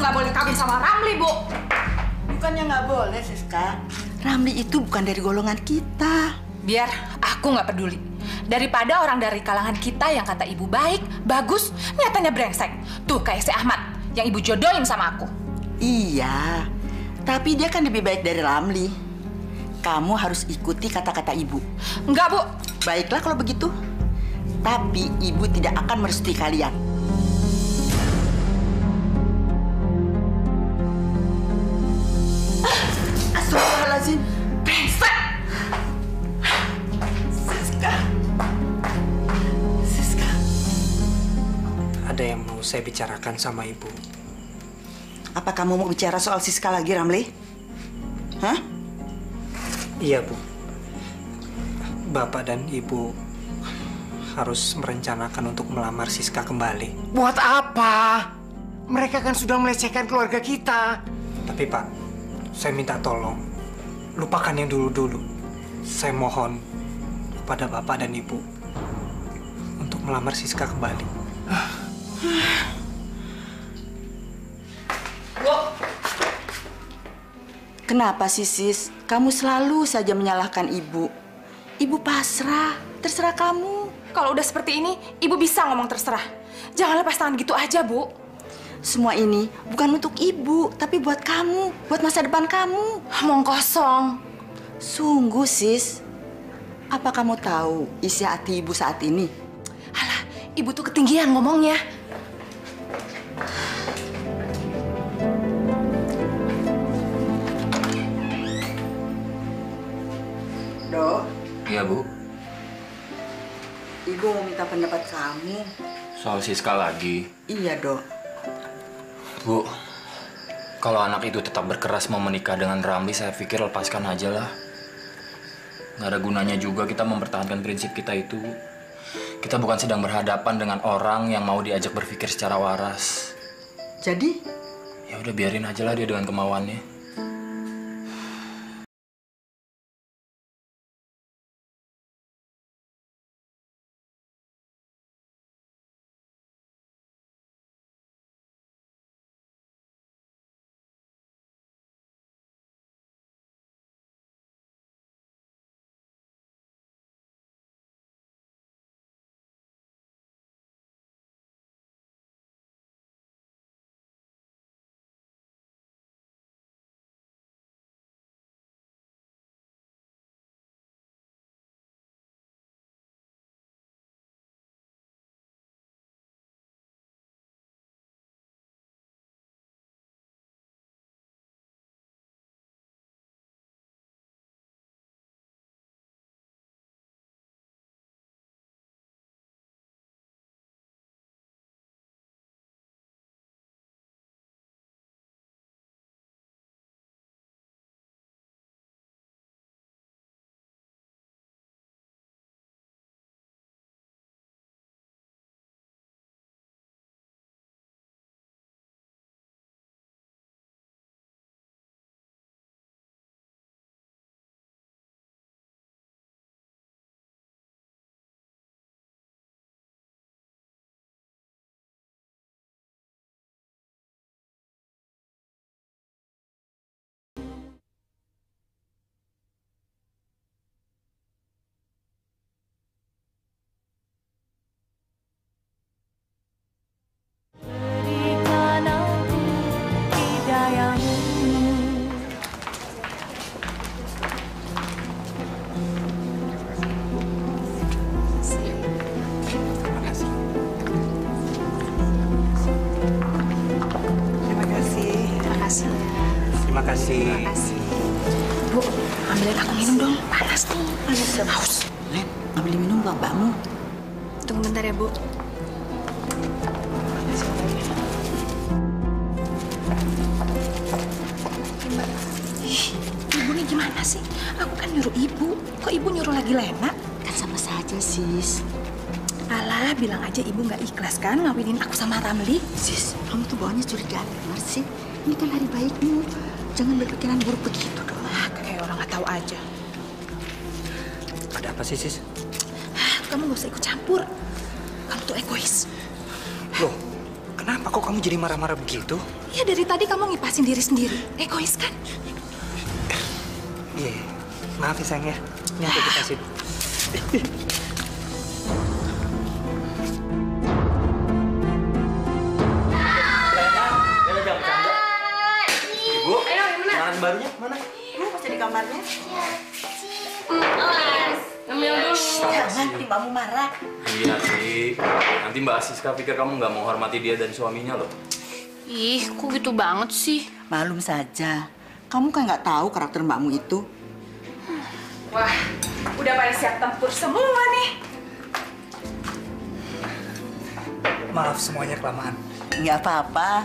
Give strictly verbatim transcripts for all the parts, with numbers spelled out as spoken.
nggak boleh kawin sama Ramli, Bu. Bukannya nggak boleh, Siska. Ramli itu bukan dari golongan kita. Biar aku nggak peduli. Daripada orang dari kalangan kita yang kata ibu baik, bagus, nyatanya brengsek. Tuh kayak si Ahmad yang ibu jodohin sama aku. Iya, tapi dia kan lebih baik dari Ramli. Kamu harus ikuti kata-kata ibu. Enggak, Bu. Baiklah kalau begitu. Tapi ibu tidak akan merestui kalian. Astagfirullahaladzim. Brengsek! Siska. Siska. Ada yang mau saya bicarakan sama ibu. Apa kamu mau bicara soal Siska lagi, Ramli? Hah? Iya, Bu. Bapak dan Ibu harus merencanakan untuk melamar Siska kembali. Buat apa? Mereka kan sudah melecehkan keluarga kita. Tapi Pak, saya minta tolong, lupakan yang dulu-dulu. Saya mohon kepada Bapak dan Ibu untuk melamar Siska kembali. Bu. Kenapa sih, Sis? Kamu selalu saja menyalahkan ibu. Ibu pasrah, terserah kamu. Kalau udah seperti ini, ibu bisa ngomong terserah. Jangan lepas tangan gitu aja, Bu. Semua ini bukan untuk ibu, tapi buat kamu, buat masa depan kamu. Omong kosong. Sungguh, Sis. Apa kamu tahu isi hati ibu saat ini? Alah, ibu tuh ketinggian ngomongnya. Dok. Iya, Bu. Ibu mau minta pendapat kamu. Soal Siska lagi. Iya, Dok. Bu, kalau anak itu tetap berkeras mau menikah dengan Ramli, saya pikir lepaskan aja lah. Nggak ada gunanya juga kita mempertahankan prinsip kita itu. Kita bukan sedang berhadapan dengan orang yang mau diajak berpikir secara waras. Jadi? Ya udah biarin aja lah dia dengan kemauannya. Terima kasih. Terima kasih. Bu, ambilin aku minum dong. Panas nih. Panas, haus. Len, ambil minum bapakmu. Tunggu bentar ya, Bu. Ih, ibu nih gimana sih? Aku kan nyuruh ibu. Kok ibu nyuruh lagi Lena? Kan sama saja, Sis. Alah, bilang aja ibu nggak ikhlas kan ngawinin aku sama Ramli. Sis, kamu tuh bawaannya curigaan benar sih. Ini kan hari baikmu. Jangan berpikiran buruk begitu dong. Ah, kayak orang nggak tahu aja. Ada apa sih, Sis? Ah, kamu nggak usah ikut campur. Kamu tuh egois. Loh, Kenapa kok kamu jadi marah-marah begitu? Ya dari tadi kamu ngipasin diri sendiri. Egois kan? Iya, yeah. Maaf ya sayang ya. Ini aku dikasih. Ibu, makanan barunya mana? Ibu masih di kamarnya. Ngambil dulu. Jangan, nanti mbakmu marah. Iya sih. Nanti Mbak Siska pikir kamu nggak mau hormati dia dan suaminya loh. Ih, kok gitu banget sih? Malum saja. Kamu kan nggak tahu karakter mbakmu itu. Wah, udah pada siap tempur semua nih. Maaf semuanya kelamaan. Nggak apa-apa.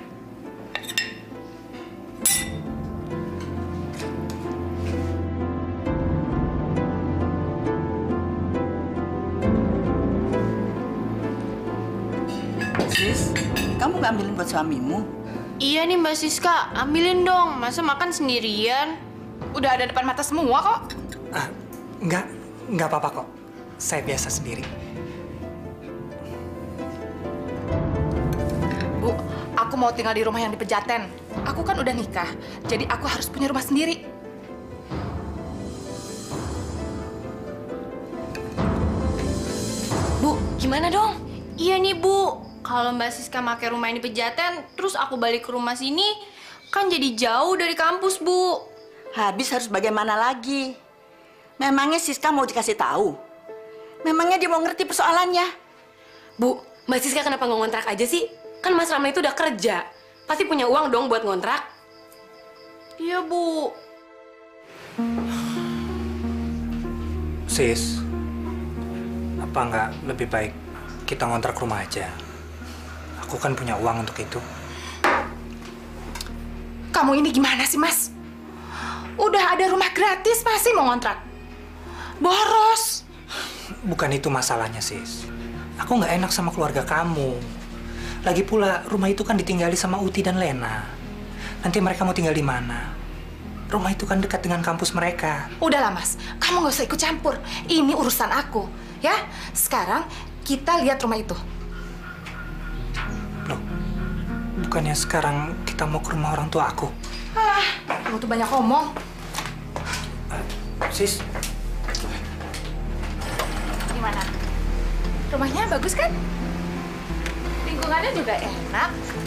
Sis, kamu nggak ambilin buat suamimu? Iya nih Mbak Siska, ambilin dong. Masa makan sendirian? Udah ada depan mata semua kok. Ah, enggak, enggak apa-apa kok. Saya biasa sendiri. Bu, aku mau tinggal di rumah yang di Pejaten. Aku kan udah nikah, jadi aku harus punya rumah sendiri. Bu, gimana dong? Iya nih Bu, kalau Mbak Siska pakai rumah ini Pejaten, terus aku balik ke rumah sini, kan jadi jauh dari kampus Bu. Habis harus bagaimana lagi? Memangnya Siska mau dikasih tahu? Memangnya dia mau ngerti persoalannya? Bu, Mbak Siska kenapa nggak ngontrak aja sih? Kan Mas Rama itu udah kerja. Pasti punya uang dong buat ngontrak. Iya Bu. Sis, apa nggak lebih baik kita ngontrak rumah aja? Aku kan punya uang untuk itu. Kamu ini gimana sih, Mas? Udah ada rumah gratis, masih mau ngontrak? Boros. Bukan itu masalahnya, Sis. Aku nggak enak sama keluarga kamu. Lagi pula, rumah itu kan ditinggali sama Uti dan Lena. Nanti mereka mau tinggal di mana? Rumah itu kan dekat dengan kampus mereka. Udahlah, Mas. Kamu nggak usah ikut campur. Ini urusan aku, ya. Sekarang kita lihat rumah itu. Loh, bukannya sekarang kita mau ke rumah orang tua aku? Ah, kamu tuh banyak ngomong. Uh, sis, Gimana? Rumahnya bagus kan? Lingkungannya juga enak.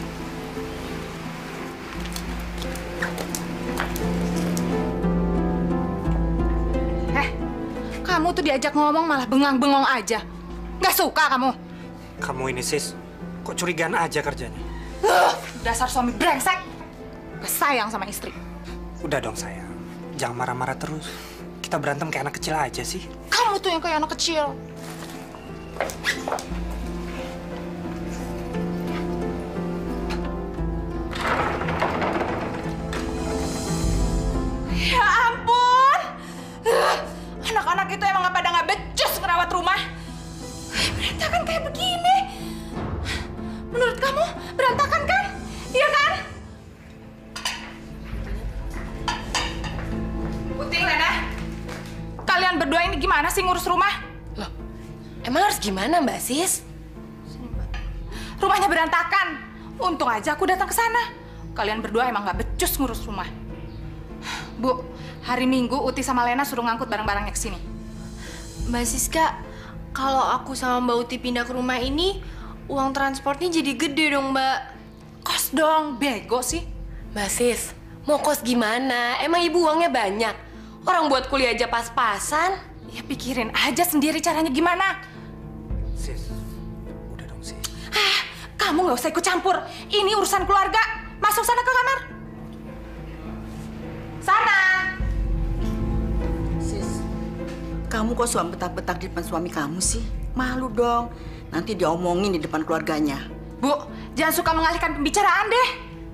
Eh, kamu tuh diajak ngomong malah bengang-bengong aja. Nggak suka kamu? kamu ini sis, kok curigaan aja kerjanya? Uh, dasar suami brengsek. Gak sayang sama istri. Udah dong sayang, jangan marah-marah terus. Kita berantem kayak anak kecil aja sih. Kamu tuh yang kayak anak kecil. Ya ampun. Uh, Anak-anak itu emang pada nggak becus ngerawat rumah. Berantakan kayak begini. Menurut kamu berantakan kan? Iya kan? Putih, Lena. Kalian berdua ini gimana sih ngurus rumah? Loh, emang harus gimana Mbak Sis? Rumahnya berantakan. Untung aja aku datang ke sana. Kalian berdua emang nggak becus ngurus rumah. Bu, hari Minggu Uti sama Lena suruh ngangkut barang-barangnya ke sini. Mbak Siska, kalau aku sama Mbak Uti pindah ke rumah ini, uang transportnya jadi gede dong, Mbak. Kos dong, bego sih. Mbak Sis, mau kos gimana? Emang ibu uangnya banyak? Orang buat kuliah aja pas-pasan. Ya pikirin aja sendiri caranya gimana. Sis, udah dong sis. Ah, kamu nggak usah ikut campur. Ini urusan keluarga. Masuk sana ke kamar. Sana. Sis, kamu kok suam betak-betak di depan suami kamu sih? Malu dong. Nanti diomongin di depan keluarganya. Bu, jangan suka mengalihkan pembicaraan deh.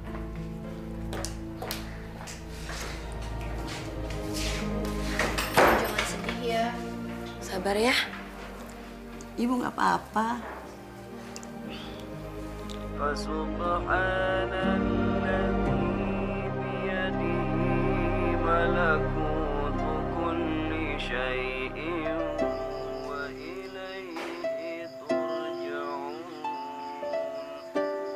Jangan sedih ya. Sabar ya. Ibu nggak apa-apa. فسبحان الذي بيده ملكوت كل شيء وإليه ترجعون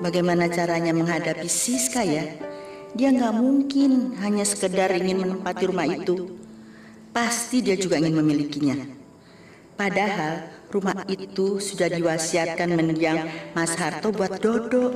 bagaimana caranya menghadapi Siska ya? Dia nggak mungkin hanya sekedar ingin menempati rumah itu. Pasti dia juga ingin memilikinya. Padahal rumah itu sudah diwasiatkan mendiang Mas Harto buat Dodo.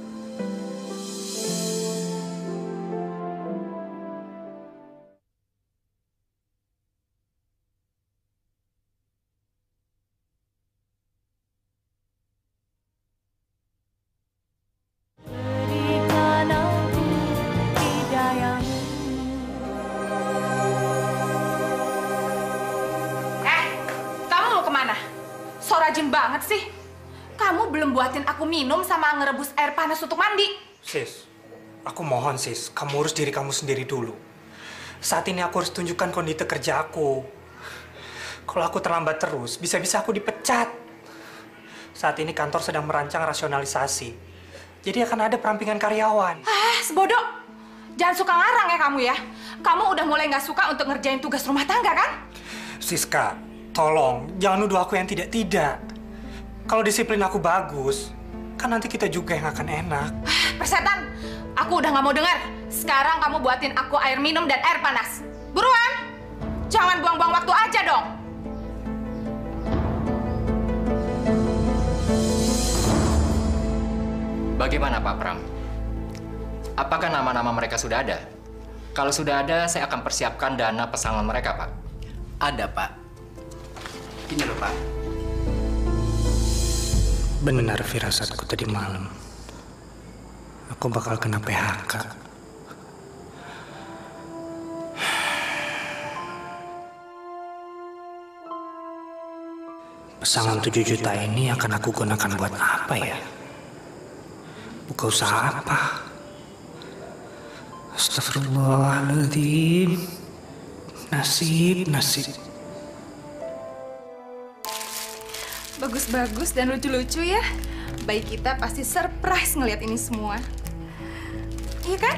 So rajin banget sih. Kamu belum buatin aku minum sama ngerebus air panas untuk mandi. Sis, aku mohon sis, kamu urus diri kamu sendiri dulu. Saat ini aku harus tunjukkan kondisi kerja aku. Kalau aku terlambat terus, bisa-bisa aku dipecat. Saat ini kantor sedang merancang rasionalisasi. Jadi akan ada perampingan karyawan. Ah, sebodoh. Jangan suka ngarang ya kamu ya. Kamu udah mulai nggak suka untuk ngerjain tugas rumah tangga kan? Siska, tolong, jangan nuduh aku yang tidak-tidak. Kalau disiplin aku bagus, kan nanti kita juga yang akan enak. Persetan, aku udah nggak mau dengar. Sekarang kamu buatin aku air minum dan air panas. Buruan! Jangan buang-buang waktu aja dong. Bagaimana Pak Pram? Apakah nama-nama mereka sudah ada? Kalau sudah ada, saya akan persiapkan dana pesangon mereka, Pak. Ada, Pak. Ini loh, Pak. Benar firasatku tadi malam. Aku bakal kena P H K. Pesangon tujuh juta ini akan aku gunakan buat apa ya? Buka usaha apa? Astagfirullahaladzim. Nasib, nasib. Bagus-bagus dan lucu-lucu ya. Bayi kita pasti surprise ngeliat ini semua. Iya kan?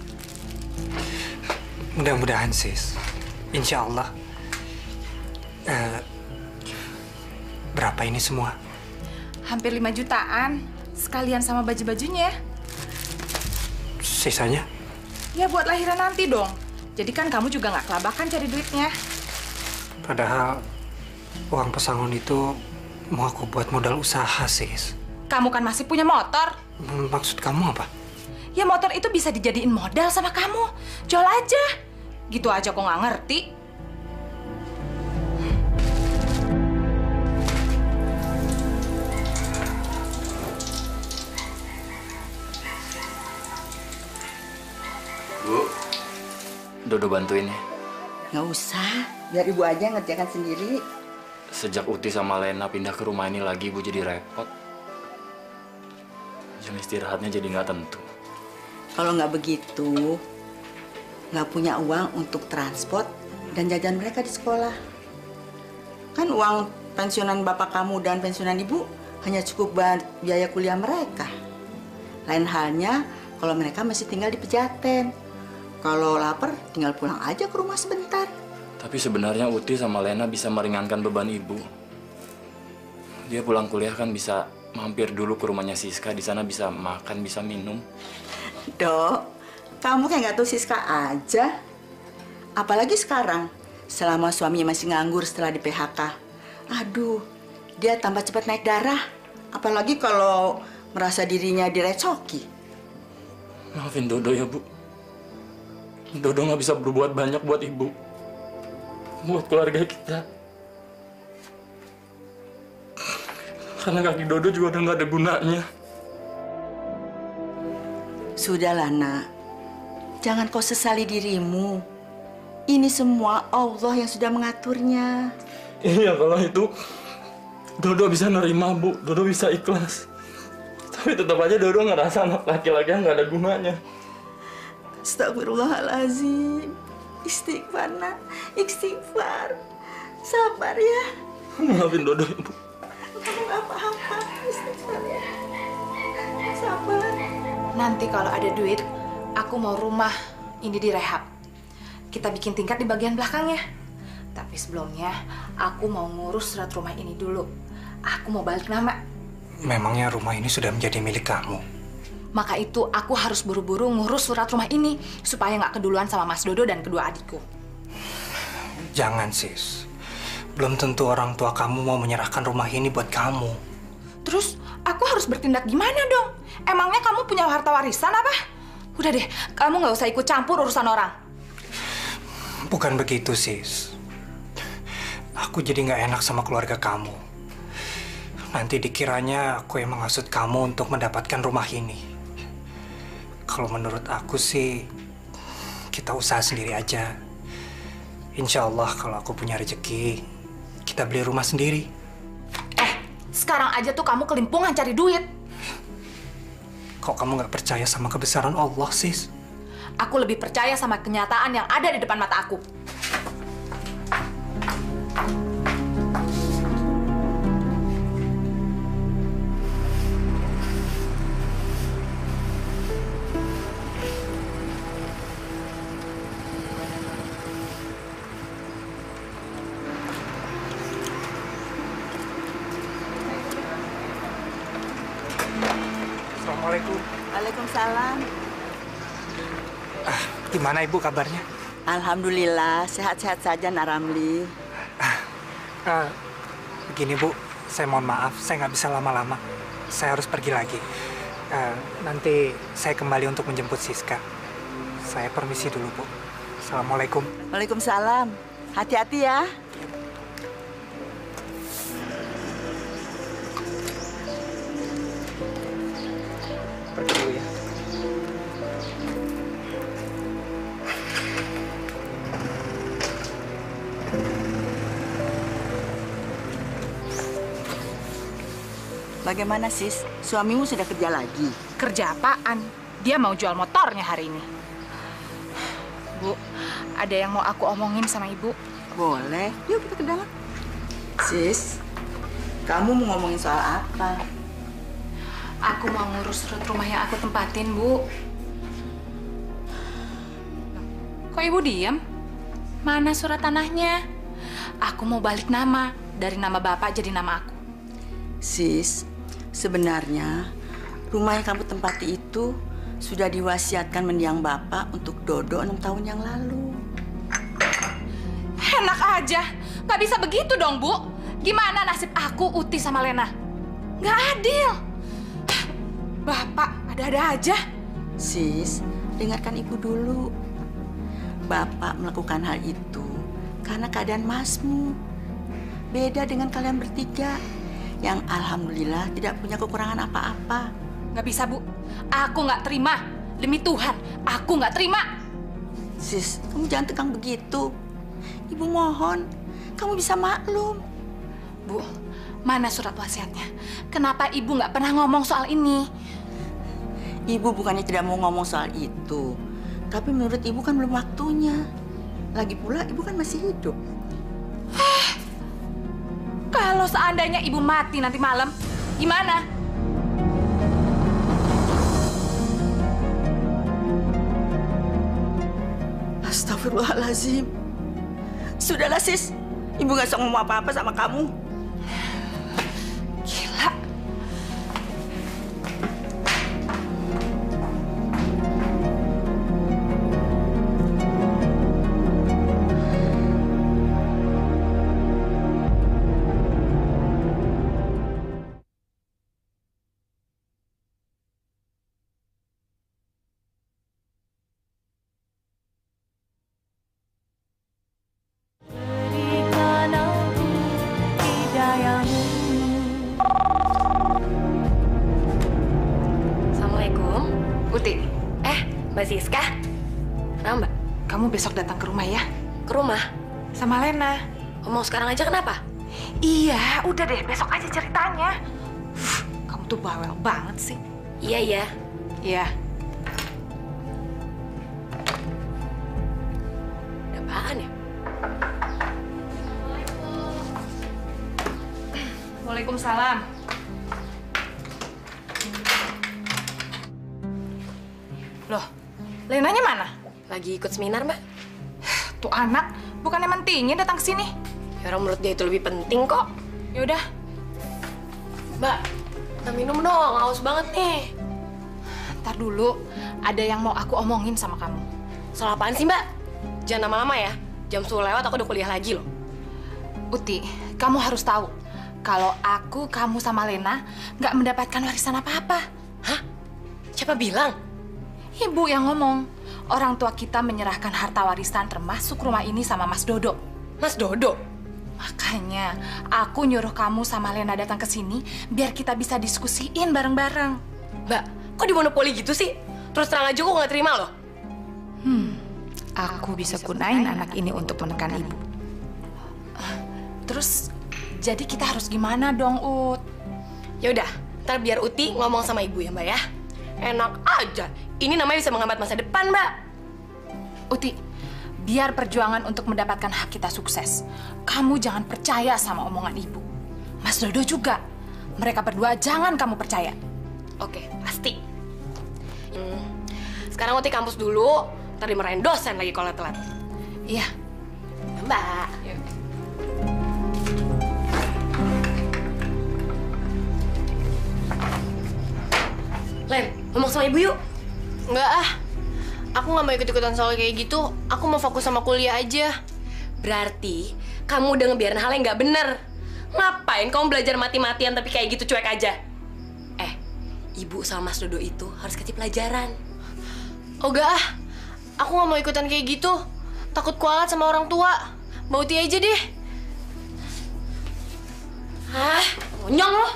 Mudah-mudahan sis. Insya Allah. Uh, berapa ini semua? Hampir lima jutaan. Sekalian sama baju-bajunya. Sisanya? Ya buat lahiran nanti dong. Jadi kan kamu juga nggak kelabakan cari duitnya. Padahal uang pesangon itu mau aku buat modal usaha, sis. Kamu kan masih punya motor. Maksud kamu apa? Ya motor itu bisa dijadiin modal sama kamu. Jual aja. Gitu aja kok nggak ngerti. Bu, Dodo bantuin ya. Nggak usah, biar ibu aja ngerjakan sendiri. Sejak Uti sama Lena pindah ke rumah ini lagi, Bu jadi repot. Jam istirahatnya jadi nggak tentu. Kalau nggak begitu, nggak punya uang untuk transport dan jajan mereka di sekolah. Kan uang pensiunan bapak kamu dan pensiunan ibu hanya cukup buat biaya kuliah mereka. Lain halnya kalau mereka masih tinggal di Pejaten. Kalau lapar, tinggal pulang aja ke rumah sebentar. Tapi sebenarnya Uti sama Lena bisa meringankan beban ibu. Dia pulang kuliah kan bisa mampir dulu ke rumahnya Siska. Di sana bisa makan, bisa minum. Dok, kamu kayak nggak tahu Siska aja. Apalagi sekarang, selama suaminya masih nganggur setelah di P H K. Aduh, dia tambah cepat naik darah. Apalagi kalau merasa dirinya direcoki. Maafin Dodo ya, Bu. Dodo nggak bisa berbuat banyak buat ibu. Buat keluarga kita. Karena kaki Dodo juga udah nggak ada gunanya. Sudahlah, nak. Jangan kau sesali dirimu. Ini semua Allah yang sudah mengaturnya. Iya, kalau itu Dodo bisa nerima, Bu. Dodo bisa ikhlas. Tapi tetap aja Dodo ngerasa anak laki-laki yang nggak ada gunanya. Astagfirullahaladzim. Istighfar, nak. Istighfar. Sabar ya. Maafin Dodo, Ibu. Kamu nggak apa-apa. Istighfar ya. Sabar. Nanti kalau ada duit, aku mau rumah ini direhab. Kita bikin tingkat di bagian belakangnya. Tapi sebelumnya, aku mau ngurus surat rumah ini dulu. Aku mau balik nama. Memangnya rumah ini sudah menjadi milik kamu? Maka itu aku harus buru-buru ngurus surat rumah ini supaya nggak keduluan sama Mas Dodo dan kedua adikku. Jangan, Sis. Belum tentu orang tua kamu mau menyerahkan rumah ini buat kamu. Terus aku harus bertindak gimana dong? Emangnya kamu punya harta warisan apa? Udah deh, kamu nggak usah ikut campur urusan orang. Bukan begitu, Sis. Aku jadi nggak enak sama keluarga kamu. Nanti dikiranya aku yang menghasut kamu untuk mendapatkan rumah ini. Kalau menurut aku sih, kita usaha sendiri aja. Insya Allah kalau aku punya rezeki, kita beli rumah sendiri. Eh, sekarang aja tuh kamu kelimpungan cari duit. Kok kamu nggak percaya sama kebesaran Allah, Sis? Aku lebih percaya sama kenyataan yang ada di depan mata aku. Assalamualaikum. Waalaikumsalam. Ah, gimana Ibu kabarnya? Alhamdulillah, sehat-sehat saja Nak Ramli. Ah, begini Bu, saya mohon maaf, saya nggak bisa lama-lama. Saya harus pergi lagi. Ah, nanti saya kembali untuk menjemput Siska. Saya permisi dulu Bu. Assalamualaikum. Waalaikumsalam. Hati-hati ya. Pergi dulu ya. Bagaimana sis? Suamimu sudah kerja lagi? Kerja apaan? Dia mau jual motornya hari ini. Bu, ada yang mau aku omongin sama Ibu. Boleh. Yuk kita ke dalam. Sis, kamu mau ngomongin soal apa? Aku mau ngurus surat rumah yang aku tempatin, Bu. Kok Ibu diam? Mana surat tanahnya? Aku mau balik nama. Dari nama Bapak jadi nama aku. Sis, sebenarnya rumah yang kamu tempati itu sudah diwasiatkan mendiang Bapak untuk Dodo enam tahun yang lalu. Enak aja. Gak bisa begitu dong, Bu. Gimana nasib aku, Uti, sama Lena? Gak adil. Bapak, ada-ada aja. Sis, dengarkan Ibu dulu. Bapak melakukan hal itu karena keadaan Masmu. Beda dengan kalian bertiga yang alhamdulillah tidak punya kekurangan apa-apa. Gak bisa, Bu. Aku gak terima. Demi Tuhan, aku gak terima. Sis, kamu jangan tegang begitu. Ibu mohon, kamu bisa maklum. Bu, mana surat wasiatnya? Kenapa Ibu gak pernah ngomong soal ini? Ibu bukannya tidak mau ngomong soal itu. Tapi menurut Ibu kan belum waktunya. Lagi pula Ibu kan masih hidup. Kalau seandainya Ibu mati nanti malam, gimana? Astagfirullahaladzim. Sudahlah sis, Ibu gak usah ngomong apa-apa sama kamu. Gila. Mbak Siska? Kenapa, Mbak? Kamu besok datang ke rumah ya? Ke rumah? Sama Lena. Ngomong sekarang aja kenapa? Iya, udah deh, besok aja ceritanya. Uf, kamu tuh bawel banget sih. Iya, iya. Iya. Ada apaan ya? Waalaikumsalam. Loh, Lenanya mana? Lagi ikut seminar, Mbak. Tuh anak, bukannya mentingin datang ke sini. Ya orang menurut dia itu lebih penting kok. Ya udah. Mbak, kita minum dong, haus banget nih. Ntar dulu, ada yang mau aku omongin sama kamu. Soal apaan sih, Mbak? Jangan lama-lama ya. Jam sepuluh lewat aku udah kuliah lagi loh. Uti, kamu harus tahu kalau aku, kamu sama Lena nggak mendapatkan warisan apa-apa. Hah? Siapa bilang? Ibu yang ngomong. Orang tua kita menyerahkan harta warisan termasuk rumah ini sama Mas Dodo. Mas Dodo? Makanya aku nyuruh kamu sama Lena datang ke sini biar kita bisa diskusiin bareng-bareng. Mbak, kok dimonopoli gitu sih? Terus terang aja aku nggak terima loh. Hmm, aku bisa gunain anak ini untuk menekan ibu. Terus, jadi kita harus gimana dong, Ut? Ya udah, ntar biar Uti ngomong sama ibu ya, Mbak ya. Enak aja. Ini namanya bisa menghambat masa depan, Mbak. Uti, biar perjuangan untuk mendapatkan hak kita sukses, kamu jangan percaya sama omongan ibu. Mas Dodo juga. Mereka berdua jangan kamu percaya. Oke, pasti. Hmm. Sekarang Uti kampus dulu, ntar dimarahin dosen lagi kalau telat. Iya. Mbak. Yuk. Len, ngomong sama ibu yuk. Enggak ah, aku nggak mau ikut-ikutan soal kayak gitu. Aku mau fokus sama kuliah aja. Berarti kamu udah ngebiarin hal yang nggak bener. Ngapain kamu belajar mati-matian tapi kayak gitu cuek aja? Eh, ibu sama Mas Dodo itu harus kasih pelajaran. Oh enggak ah, aku nggak mau ikutan kayak gitu. Takut kualat sama orang tua. Mau Uti aja deh. Hah? Monyong loh.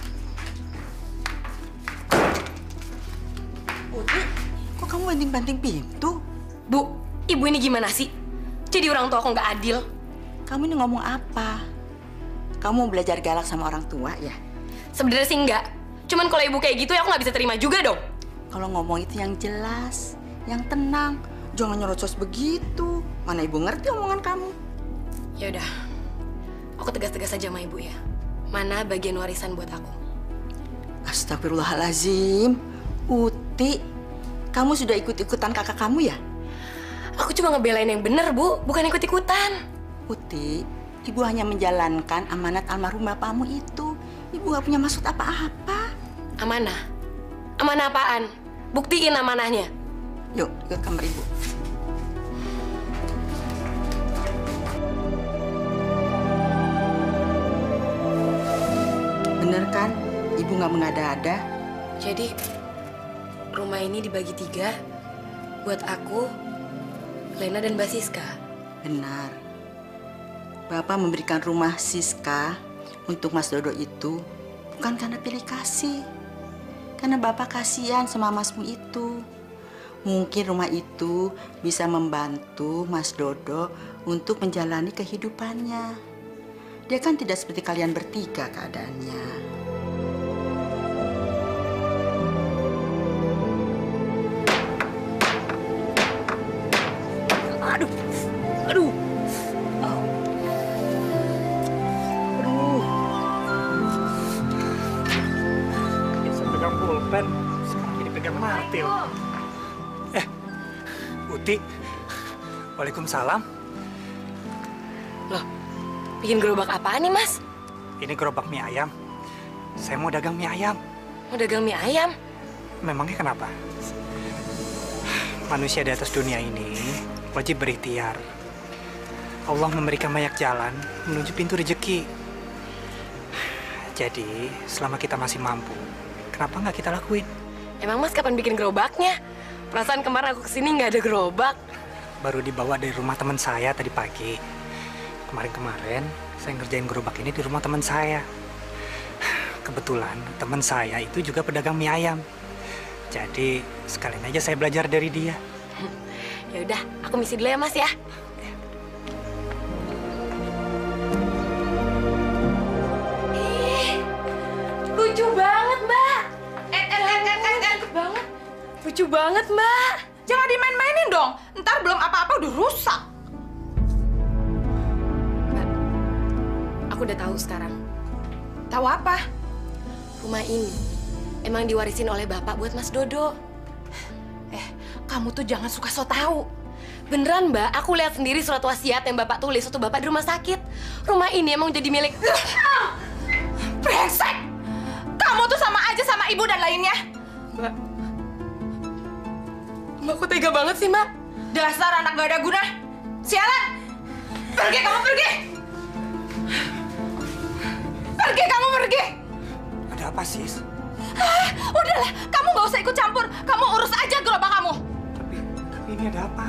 Uti, kok kamu banting-banting pintu? Bu, ibu ini gimana sih? Jadi orang tua kok nggak adil? Kamu ini ngomong apa? Kamu belajar galak sama orang tua ya? Sebenarnya sih enggak. Cuman kalau ibu kayak gitu ya aku nggak bisa terima juga dong. Kalau ngomong itu yang jelas, yang tenang. Jangan nyerocos begitu. Mana ibu ngerti omongan kamu? Ya udah, aku tegas-tegas aja sama ibu ya. Mana bagian warisan buat aku? Astagfirullahalazim. Uti, kamu sudah ikut-ikutan kakak kamu ya? Aku cuma ngebelain yang bener, Bu. Bukan ikut-ikutan. Uti, ibu hanya menjalankan amanat almarhum bapakmu itu. Ibu gak punya maksud apa-apa. Amanah? Amanah apaan? Buktiin amanahnya. Yuk, ke kamar ibu. Bener kan? Ibu gak mengada-ada. Jadi, rumah ini dibagi tiga. Buat aku, Lena dan Mbak Siska. Benar. Bapak memberikan rumah Siska untuk Mas Dodo itu bukan karena pilih kasih. Karena Bapak kasihan sama Masmu itu. Mungkin rumah itu bisa membantu Mas Dodo untuk menjalani kehidupannya. Dia kan tidak seperti kalian bertiga keadaannya. Aduh, aduh, oh. aduh. Bisa pegang pulpen, sekarang jadi pegang martil. Eh, Uti, waalaikumsalam. Loh, bikin gerobak apaan nih, Mas? Ini gerobak mie ayam. Saya mau dagang mie ayam. Mau dagang mie ayam? Memangnya kenapa? Manusia di atas dunia ini wajib berikhtiar. Allah memberikan banyak jalan menuju pintu rezeki. Jadi, selama kita masih mampu, kenapa nggak kita lakuin? Emang Mas kapan bikin gerobaknya? Perasaan kemarin aku kesini nggak ada gerobak. Baru dibawa dari rumah teman saya tadi pagi. Kemarin-kemarin, saya ngerjain gerobak ini di rumah teman saya. Kebetulan, teman saya itu juga pedagang mie ayam. Jadi, sekalian aja saya belajar dari dia. Ya udah, aku misi dulu ya, Mas ya. Ih, lucu banget, Mbak. Eh, eh, eh, eh, eh, eh. Banget. Lucu banget, Mbak. Jangan dimain-mainin dong. Ntar belum apa-apa udah rusak. Mbak, aku udah tahu sekarang. Tahu apa? Rumah ini emang diwarisin oleh Bapak buat Mas Dodo. Eh, kamu tuh jangan suka so tahu. Beneran, Mbak. Aku lihat sendiri surat wasiat yang Bapak tulis waktu Bapak di rumah sakit. Rumah ini emang jadi milik... Brengsek! Kamu tuh sama aja sama ibu dan lainnya. Mbak, Mbak, kok tega banget sih, Mbak? Dasar anak gak ada guna. Sialan! Pergi kamu pergi! Pergi kamu pergi! Ada apa, Sis? Ah, udahlah, kamu gak usah ikut campur. Kamu urus aja gerobak kamu. Tapi, tapi ini ada apa?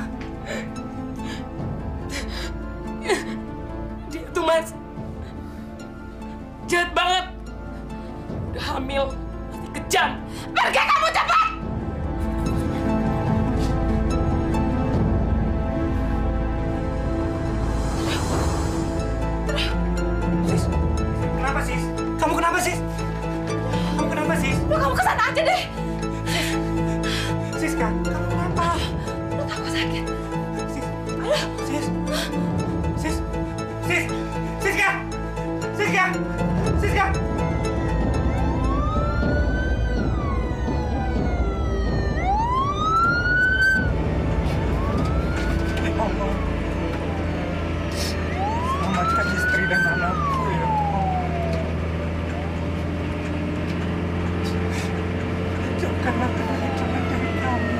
Dia tuh, Mas, jahat banget. Udah hamil, masih kejam. Pergi kamu cepat! Sis, kenapa, Sis? Kamu kenapa, Sis? Kamu kenapa, Sis? Lu kamu kesana aja deh. Siska, kamu kenapa? Lu takut sakit. Sis, Sis, Sis, Sis, Siska, Siska, Siska. Allah, selamatkan istri dan anakku ya Allah. Jauhkanlah kematian dari kami.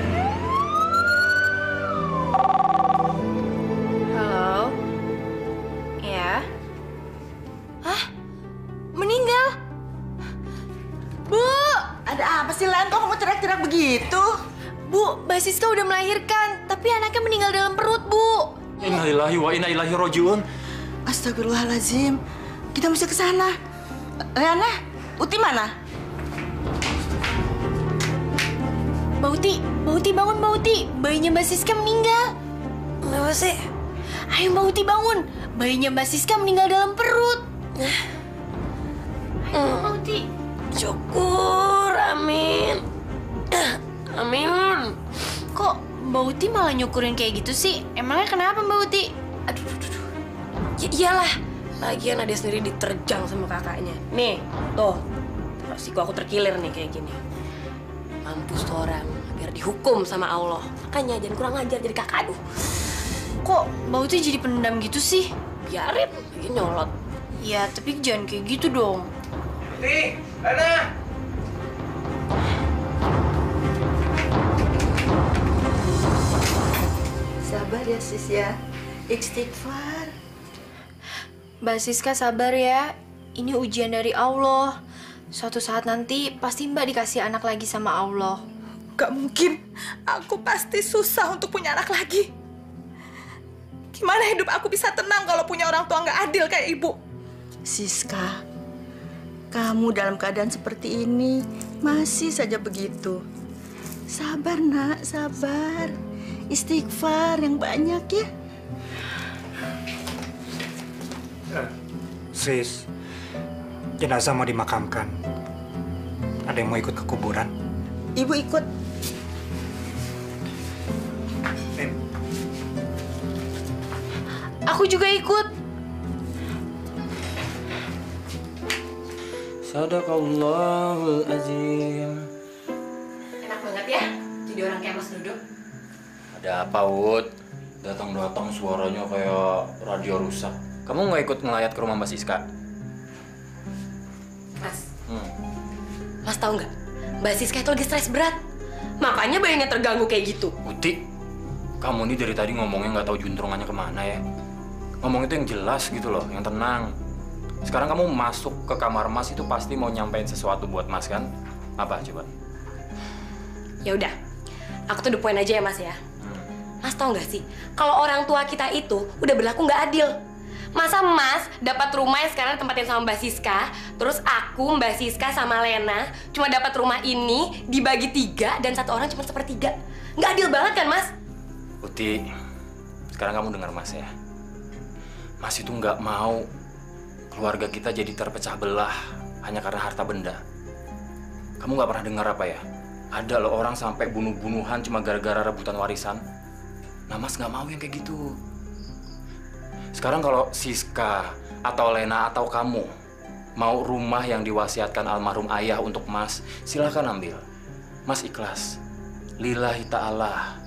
Halo? Ya? Hah? Meninggal? Bu! Ada apa sih, Lan? Kok kamu teriak-teriak begitu? Bu, Mbak Siska udah melahirkan, tapi anaknya meninggal dalam perut, Bu. Innalillahi wa inna ilaihi rajiun. Astagfirullahaladzim. Kita mesti ke sana. Leana, Uti mana? Mbak Uti, Mbak Uti bangun, Mbak Uti. Bayinya Mbak Siska meninggal. Kenapa sih? Ayo Mbak Uti bangun. Bayinya Mbak Siska meninggal dalam perut. Ayo Mbak Uti. Syukur, amin. Amin. Kok Mbak Uti malah nyukurin kayak gitu sih? Emangnya kenapa Mbak Uti? Aduh, aduh, aduh. Ya iyalah. Lagian ada sendiri diterjang sama kakaknya. Nih, tuh. Terus aku terkilir nih kayak gini. Mampus tuh orang, biar dihukum sama Allah. Makanya jangan kurang ajar jadi kakak, aduh. Kok Mbak Uti jadi pendam gitu sih? Biarin, lagi nyolot. Ya, tapi jangan kayak gitu dong. Uti, Lena. Sabar ya, Sis ya. Istighfar. Mbak Siska sabar ya. Ini ujian dari Allah. Suatu saat nanti pasti Mbak dikasih anak lagi sama Allah. Gak mungkin. Aku pasti susah untuk punya anak lagi. Gimana hidup aku bisa tenang kalau punya orang tua nggak adil kayak ibu? Siska, kamu dalam keadaan seperti ini masih saja begitu. Sabar, Nak, sabar. Istighfar yang banyak ya. Sis, jenazah mau dimakamkan. Ada yang mau ikut ke kuburan? Ibu ikut. Nim. Aku juga ikut. Sadaqallahul azim. Enak banget ya, jadi orang kayak Mas Dodo. Ada apa, Wud? Datang-datang suaranya kayak radio rusak. Kamu nggak ikut ngelayat ke rumah Mbak Siska? Mas, Hmm. Mas tahu nggak? Mbak Siska itu lagi stres berat. Makanya bayinya terganggu kayak gitu. Uti, kamu nih dari tadi ngomongnya nggak tahu juntrungannya kemana ya. Ngomong itu yang jelas gitu loh, yang tenang. Sekarang kamu masuk ke kamar Mas itu pasti mau nyampein sesuatu buat Mas kan? Apa coba? Ya udah, aku tuh the point aja ya Mas ya. Mas tahu nggak sih, kalau orang tua kita itu udah berlaku nggak adil. Masa Mas dapat rumah yang sekarang tempatin sama Mbak Siska, terus aku, Mbak Siska sama Lena cuma dapat rumah ini dibagi tiga dan satu orang cuma sepertiga. Nggak adil banget kan Mas? Uti, sekarang kamu dengar Mas ya. Mas itu nggak mau keluarga kita jadi terpecah belah hanya karena harta benda. Kamu nggak pernah dengar apa ya? Ada loh orang sampai bunuh-bunuhan cuma gara-gara rebutan warisan. Nah Mas nggak mau yang kayak gitu. Sekarang kalau Siska atau Lena atau kamu mau rumah yang diwasiatkan almarhum ayah untuk Mas, silahkan ambil. Mas ikhlas. Lillahi ta'ala.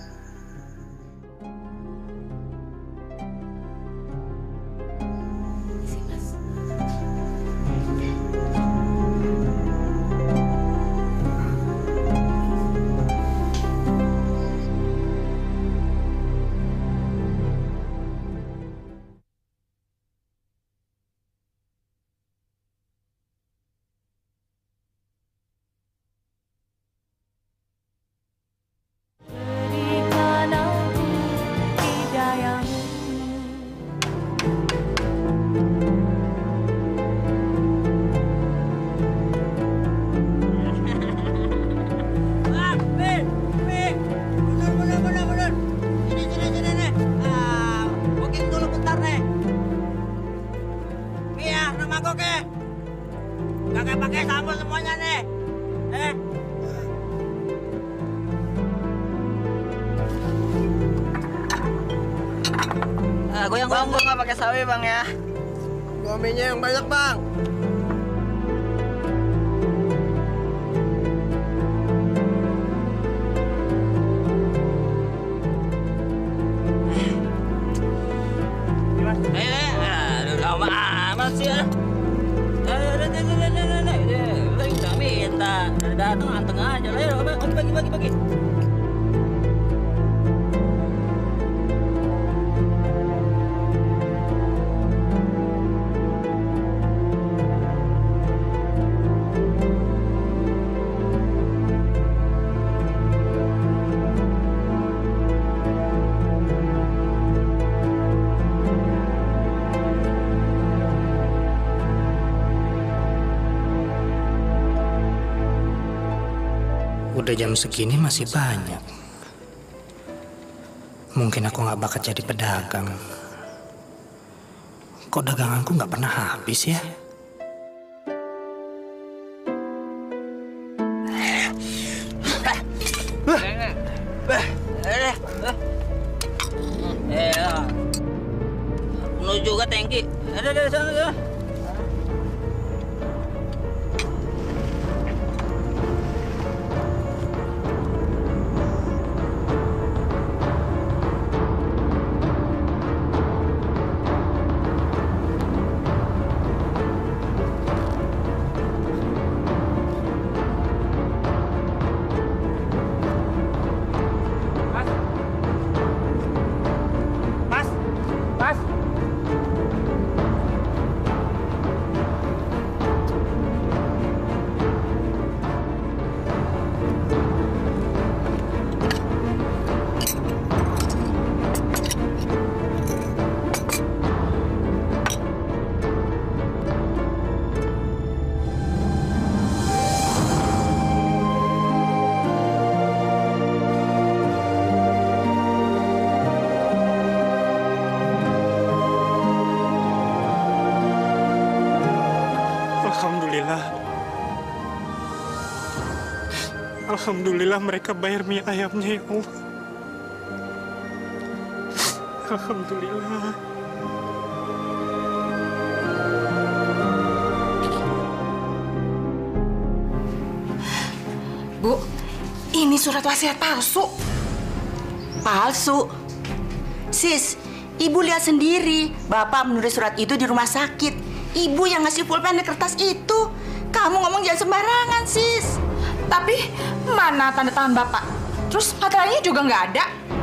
Nah, goyang bang, gua nggak pakai sawi bang ya. Suaminya yang banyak bang. Eh, lama amat sih ya. Lu udah minta, datang anteng aja lah ya. Bagi, bagi, bagi, bagi. Udah jam segini masih banyak. Mungkin aku nggak bakat jadi pedagang. Kok daganganku nggak pernah habis ya? Eh, lu juga tangki. Ada ada sana sana. Alhamdulillah. Alhamdulillah mereka bayar mie ayamnya ya Allah. Alhamdulillah. Bu, ini surat wasiat palsu. Palsu? Sis, ibu lihat sendiri. Bapak menulis surat itu di rumah sakit. Ibu yang ngasih pulpen di kertas itu. Kamu ngomong jangan sembarangan, sis. Tapi mana tanda tangan Bapak? Terus materainya juga nggak ada.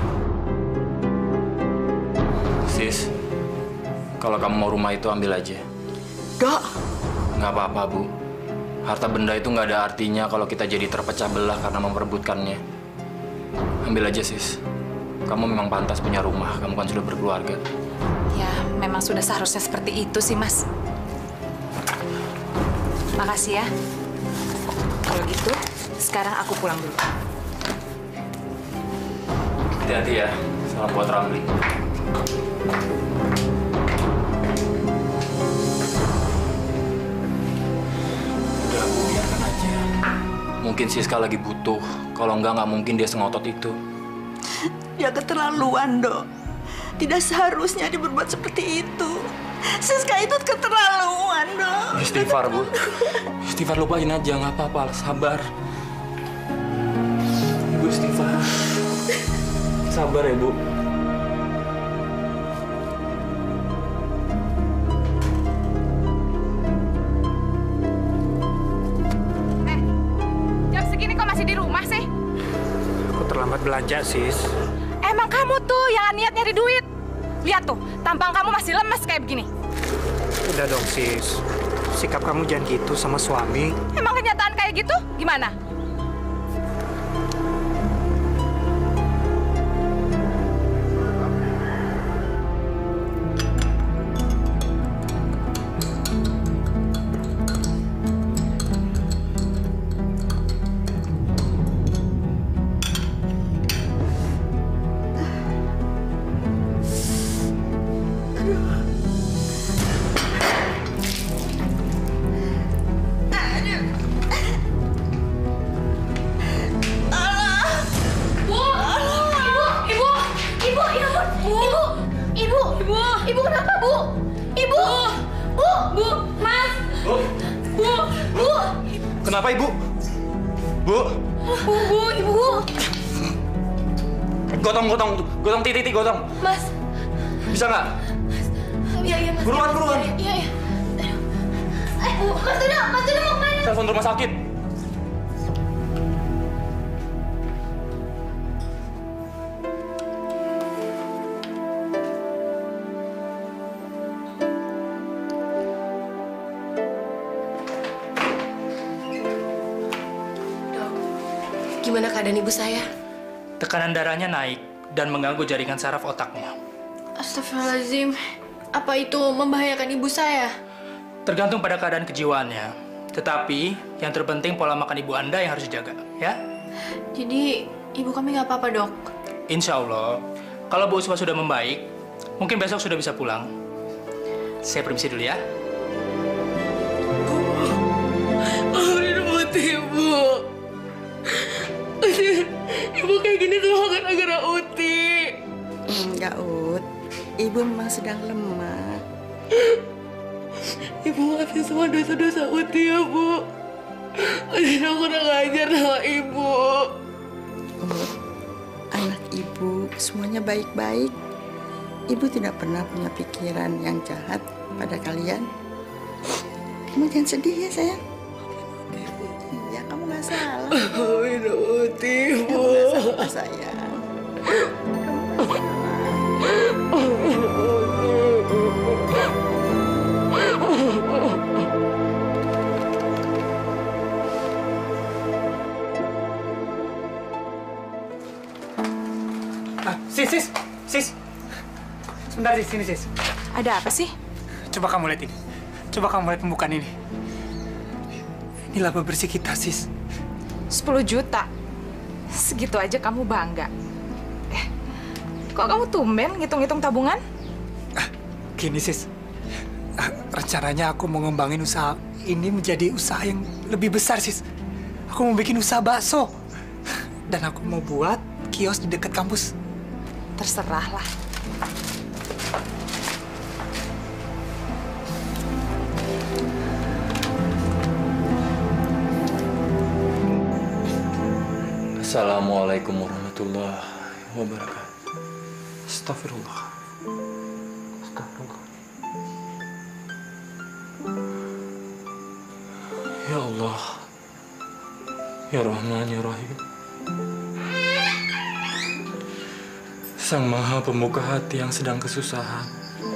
Sis, kalau kamu mau rumah itu ambil aja. Dok. Nggak apa-apa, Bu. Harta benda itu nggak ada artinya kalau kita jadi terpecah belah karena memperebutkannya. Ambil aja, Sis. Kamu memang pantas punya rumah. Kamu kan sudah berkeluarga. Ya, memang sudah seharusnya seperti itu sih, Mas. Makasih ya. Kalau gitu, sekarang aku pulang dulu. Hati-hati ya. Salam buat Ramli. Udah, Bu, biarkan aja. Mungkin Siska lagi butuh. Kalau enggak, nggak mungkin dia sengotot itu. Dia keterlaluan, Dok. Tidak seharusnya dia berbuat seperti itu. Siska itu keterlaluan, Dok. Istighfar, Bu. Istighfar, lupain aja. Nggak apa-apa. Sabar. Ibu istighfar. Sabar ya, Bu. Eh, jam segini kok masih di rumah sih? Aku terlambat belanja, sis. Emang kamu tuh yang niat nyari duit. Lihat tuh, tampang kamu masih lemes kayak begini. Udah dong, sis. Sikap kamu jangan gitu sama suami. Emang kenyataan kayak gitu? Gimana? Ibu, ibu kenapa, Bu? Ibu, Bu, Bu, Mas. Bu. Bu, Bu. Kenapa Ibu? Bu. Bu, Bu, Ibu. Gotong, gotong, gotong, titik, titik, gotong. Mas. Bisa nggak? Iya, iya, Mas. Buruan, buruan. Iya, iya. Eh, Mas Dodo, Mas Dodo mau kemana? Telepon rumah sakit. Gimana keadaan ibu saya? Tekanan darahnya naik dan mengganggu jaringan saraf otaknya. Astagfirullahaladzim. Apa itu membahayakan ibu saya? Tergantung pada keadaan kejiwaannya. Tetapi yang terpenting pola makan ibu Anda yang harus dijaga, ya? Jadi ibu kami nggak apa-apa, Dok? Insya Allah, kalau Bu Usma sudah membaik, mungkin besok sudah bisa pulang. Saya permisi dulu ya. Maafin Uti, Ibu. Ibu kayak gini tuh gara-gara Uti. Enggak, Ut. Ibu memang sedang lemah. Ibu maafin semua dosa-dosa Uti ya, Bu. Uti aku kurang ajar sama Ibu. Ut, anak Ibu semuanya baik-baik. Ibu tidak pernah punya pikiran yang jahat pada kalian. Kamu jangan sedih ya, sayang. Iya, kamu nggak salah. Maafin Uti, Bu. Kamu nggak salah, sayang. Ah, sis, sis, sis. Sebentar, sis, sini, sis. Ada apa sih? Coba kamu lihat ini. Coba kamu lihat pembukaan ini. Ini laba bersih kita, sis. sepuluh juta. Segitu aja kamu bangga. Eh, kok kamu tumben ngitung-ngitung tabungan? Ah, gini, sis. Ah, rencananya aku mau ngembangin usaha ini menjadi usaha yang lebih besar, sis. Aku mau bikin usaha bakso. Dan aku mau buat kios di dekat kampus. Terserahlah. Assalamualaikum warahmatullahi wabarakatuh. Astagfirullah. Astagfirullah. Ya Allah. Ya Rahman, Ya Rahim. Sang Maha Pembuka hati yang sedang kesusahan.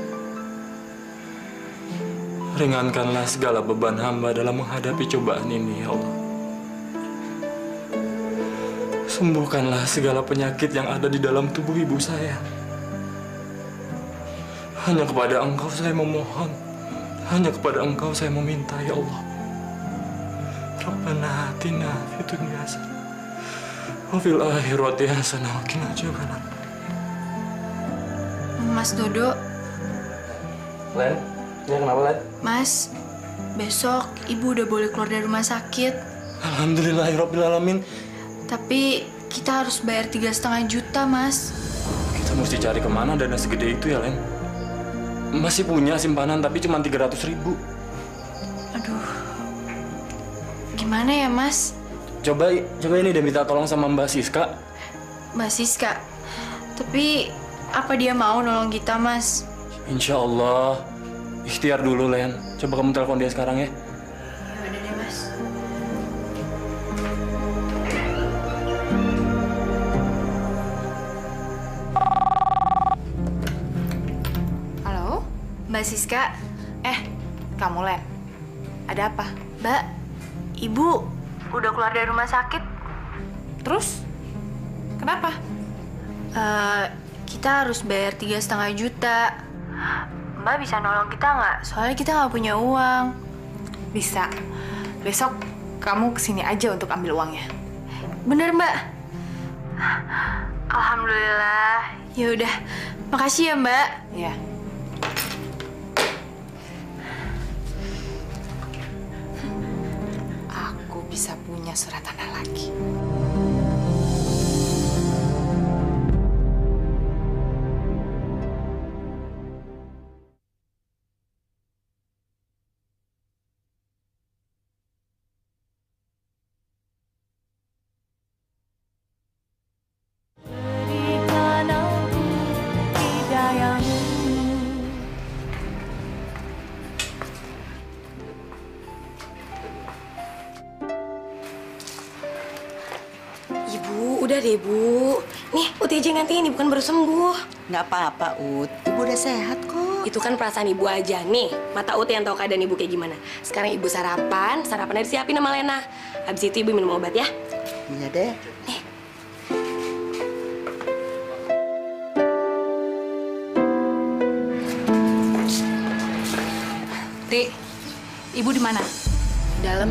Ringankanlah segala beban hamba dalam menghadapi cobaan ini, ya Allah. Sembuhkanlah segala penyakit yang ada di dalam tubuh ibu saya. Hanya kepada Engkau saya memohon. Hanya kepada Engkau saya meminta, ya Allah. Rabbana atina fid dunya hasanah wa fil akhirati hasanah wa qina adzabannar. Mas Dodo. Len, ya kenapa, Len? Mas, besok ibu udah boleh keluar dari rumah sakit. Alhamdulillahirabbil alamin. Tapi kita harus bayar tiga setengah juta, Mas. Kita mesti cari kemana dana segede itu ya, Len? Masih punya simpanan tapi cuma tiga ratus ribu. Aduh, gimana ya, Mas? Coba, coba ini udah minta tolong sama Mbak Siska. Mbak Siska, tapi apa dia mau nolong kita, Mas? Insya Allah. Ikhtiar dulu, Len. Coba kamu telepon dia sekarang ya. Ya udah deh, Mas. Halo? Mbak Siska, Eh, kamu, Len. Ada apa? Mbak, Ibu udah keluar dari rumah sakit. Terus? Kenapa? Eh, kita harus bayar tiga setengah juta. Mbak bisa nolong kita nggak? Soalnya kita nggak punya uang. Bisa. Besok kamu kesini aja untuk ambil uangnya. Bener, Mbak. Alhamdulillah. Ya udah, makasih ya, Mbak. Ya. Aku bisa punya surat tanah lagi. Udah deh, Bu. Nih, Uti aja nanti ini bukan baru sembuh. Nggak apa-apa, Ut. Ibu udah sehat kok. Itu kan perasaan Ibu aja. Nih, mata Uti yang tahu keadaan Ibu kayak gimana. Sekarang Ibu sarapan, sarapannya disiapin sama Lena. Habis itu Ibu minum obat ya. Iya deh. Nih. Ti, Ibu di mana? Dalam.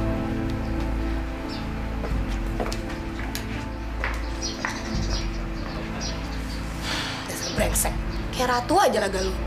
Dasar brengsek. Kayak ratu aja laga lu.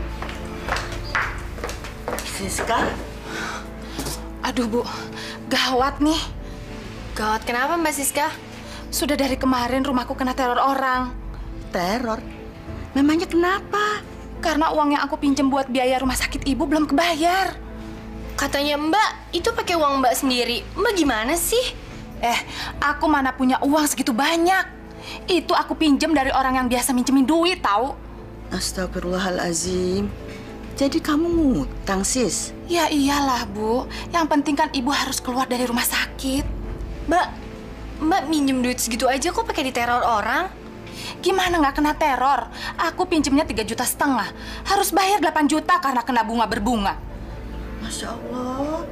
Siska? Aduh, Bu. Gawat nih. Gawat kenapa, Mbak Siska? Sudah dari kemarin rumahku kena teror orang. Teror? Memangnya kenapa? Karena uang yang aku pinjam buat biaya rumah sakit Ibu belum kebayar. Katanya Mbak, itu pakai uang Mbak sendiri. Mbak gimana sih? Eh, aku mana punya uang segitu banyak. Itu aku pinjam dari orang yang biasa minjemin duit, tahu? Astagfirullahalazim. Jadi kamu ngutang, Sis? Ya iyalah, Bu. Yang penting kan Ibu harus keluar dari rumah sakit. Mbak, Mbak minjem duit segitu aja kok pakai diteror orang? Gimana nggak kena teror? Aku pinjemnya tiga juta setengah. Harus bayar delapan juta karena kena bunga berbunga. Masya Allah.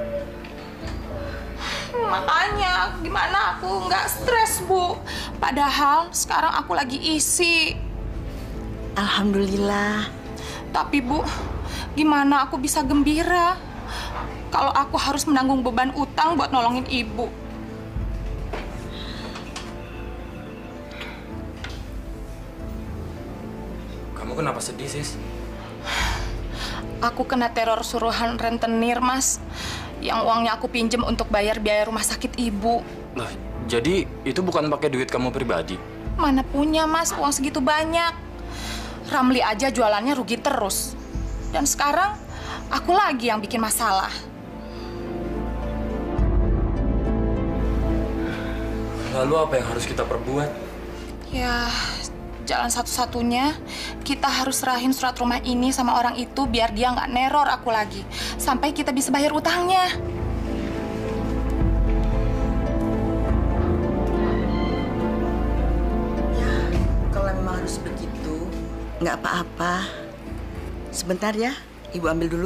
Makanya gimana aku nggak stres, Bu. Padahal sekarang aku lagi isi. Alhamdulillah. Tapi Bu, gimana aku bisa gembira kalau aku harus menanggung beban utang buat nolongin Ibu? Kamu kenapa sedih, Sis? Aku kena teror suruhan rentenir, Mas. Yang uangnya aku pinjem untuk bayar biaya rumah sakit Ibu. Lah, jadi itu bukan pakai duit kamu pribadi? Mana punya, Mas, uang segitu banyak. Ramli aja jualannya rugi terus. Dan sekarang aku lagi yang bikin masalah. Lalu apa yang harus kita perbuat? Ya, jalan satu-satunya kita harus serahin surat rumah ini sama orang itu biar dia nggak neror aku lagi. Sampai kita bisa bayar utangnya. Ya, kalau memang harus begitu, nggak apa-apa. Sebentar ya, Ibu ambil dulu.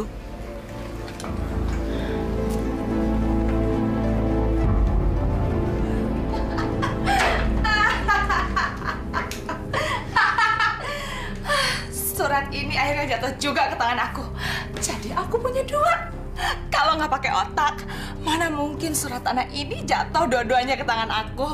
Surat ini akhirnya jatuh juga ke tangan aku. Jadi aku punya dua. Kalau nggak pakai otak, mana mungkin surat tanah ini jatuh dua-duanya ke tangan aku.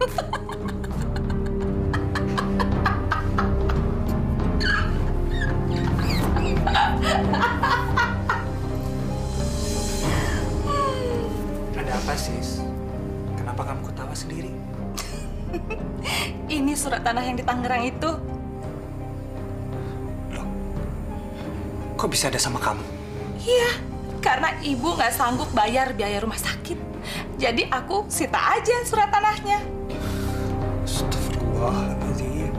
Ada apa, Sis? Kenapa kamu ketawa sendiri? Ini surat tanah yang di Tangerang itu. Kok bisa ada sama kamu? Iya, karena Ibu nggak sanggup bayar biaya rumah sakit. Jadi aku sita aja surat tanahnya. Astagfirullahaladzim.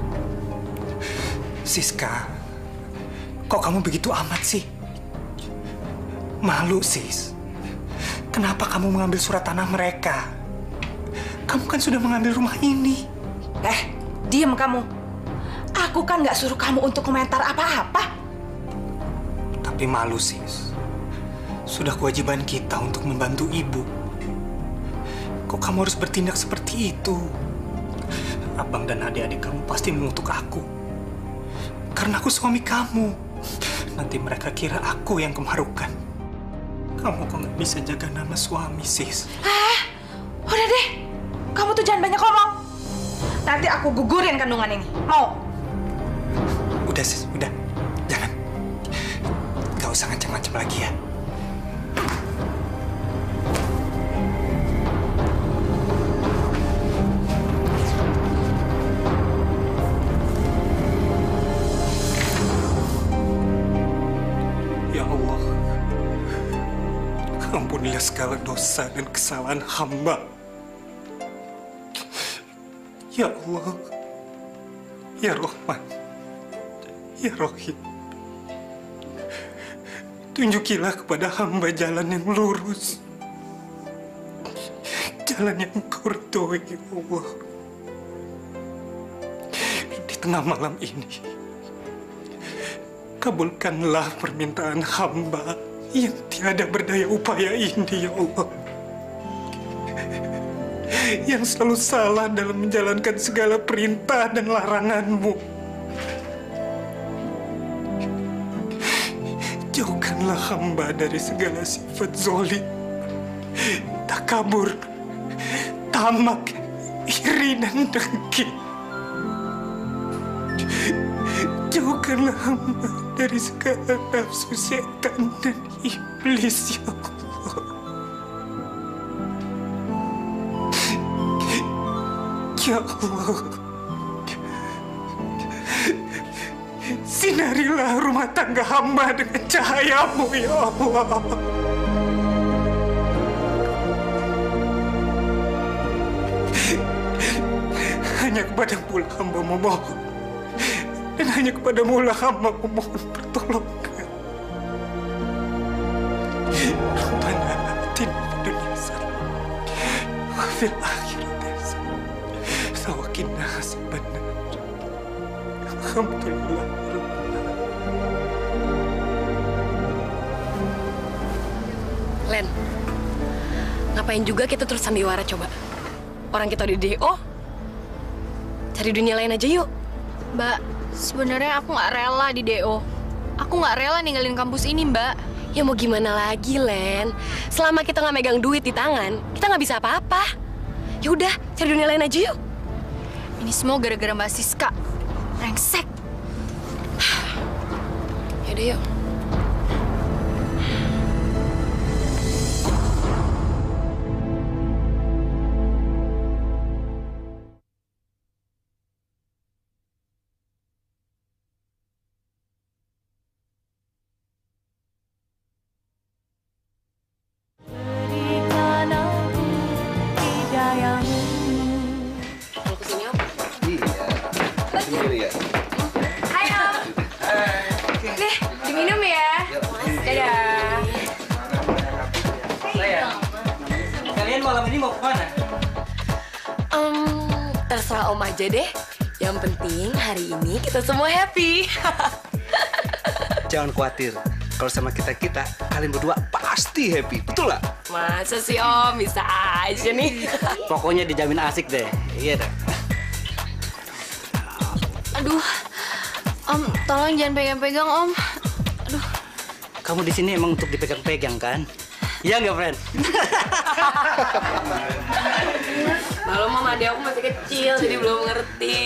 Siska, kok kamu begitu amat sih? Malu, Sis. Kenapa kamu mengambil surat tanah mereka? Kamu kan sudah mengambil rumah ini. Eh, diam kamu. Aku kan nggak suruh kamu untuk komentar apa-apa. Tapi malu, Sis. Sudah kewajiban kita untuk membantu Ibu. Kok kamu harus bertindak seperti itu? Abang dan adik-adik kamu pasti mengutuk aku. Karena aku suami kamu. Nanti mereka kira aku yang kemarukan. Kamu kok nggak bisa jaga nama suami, Sis? Ah, udah deh. Kamu tuh jangan banyak ngomong. Nanti aku gugurin kandungan ini. Mau? Udah, Sis. Udah. Jangan. Gak usah ngancam-ngancam lagi ya. Ya Allah, ampunilah segala dosa dan kesalahan hamba. Ya Allah, Ya Rahman, Ya Rahim. Tunjukilah kepada hamba jalan yang lurus. Jalan yang Kau ridhoi, ya Allah. tengah malam ini, kabulkanlah permintaan hamba yang tiada berdaya upaya ini, ya Allah. Yang selalu salah dalam menjalankan segala perintah dan larangan-Mu. Jauhkanlah hamba dari segala sifat zalim, takabur, tamak, iri dan dengki. Jauhkanlah hamba dari segala nafsu setan dan iblis, ya Allah. Ya Allah, sinarilah rumah tangga hamba dengan cahaya-Mu, ya Allah. Hanya kepadamu lah hamba memohon, dan hanya kepadamu lah hamba memohon pertolongan. Rabbana atina fid dunya hasanah wa fil akhirati hasanah wa qina adzabannar. Alhamdulillah. Len, ngapain juga kita terus sandiwara coba? Orang kita di D O, cari dunia lain aja yuk. Mbak, sebenarnya aku nggak rela di D O. Aku nggak rela ninggalin kampus ini, Mbak. Ya mau gimana lagi, Len? Selama kita nggak megang duit di tangan, kita nggak bisa apa-apa. Ya udah, cari dunia lain aja yuk. Ini semua gara-gara Mbak Siska. Brengsek. Yaudah yuk. Terserah Om aja deh. Yang penting hari ini kita semua happy. Jangan khawatir. Kalau sama kita-kita, kalian berdua pasti happy. Betul nggak? Masa sih Om? Bisa aja nih. Pokoknya dijamin asik deh. Iya deh. Aduh. Om, tolong jangan pegang-pegang, Om. Aduh. Kamu di sini emang untuk dipegang-pegang kan? Iya nggak, friend? Malu mama adik aku masih kecil, jadi belum ngerti.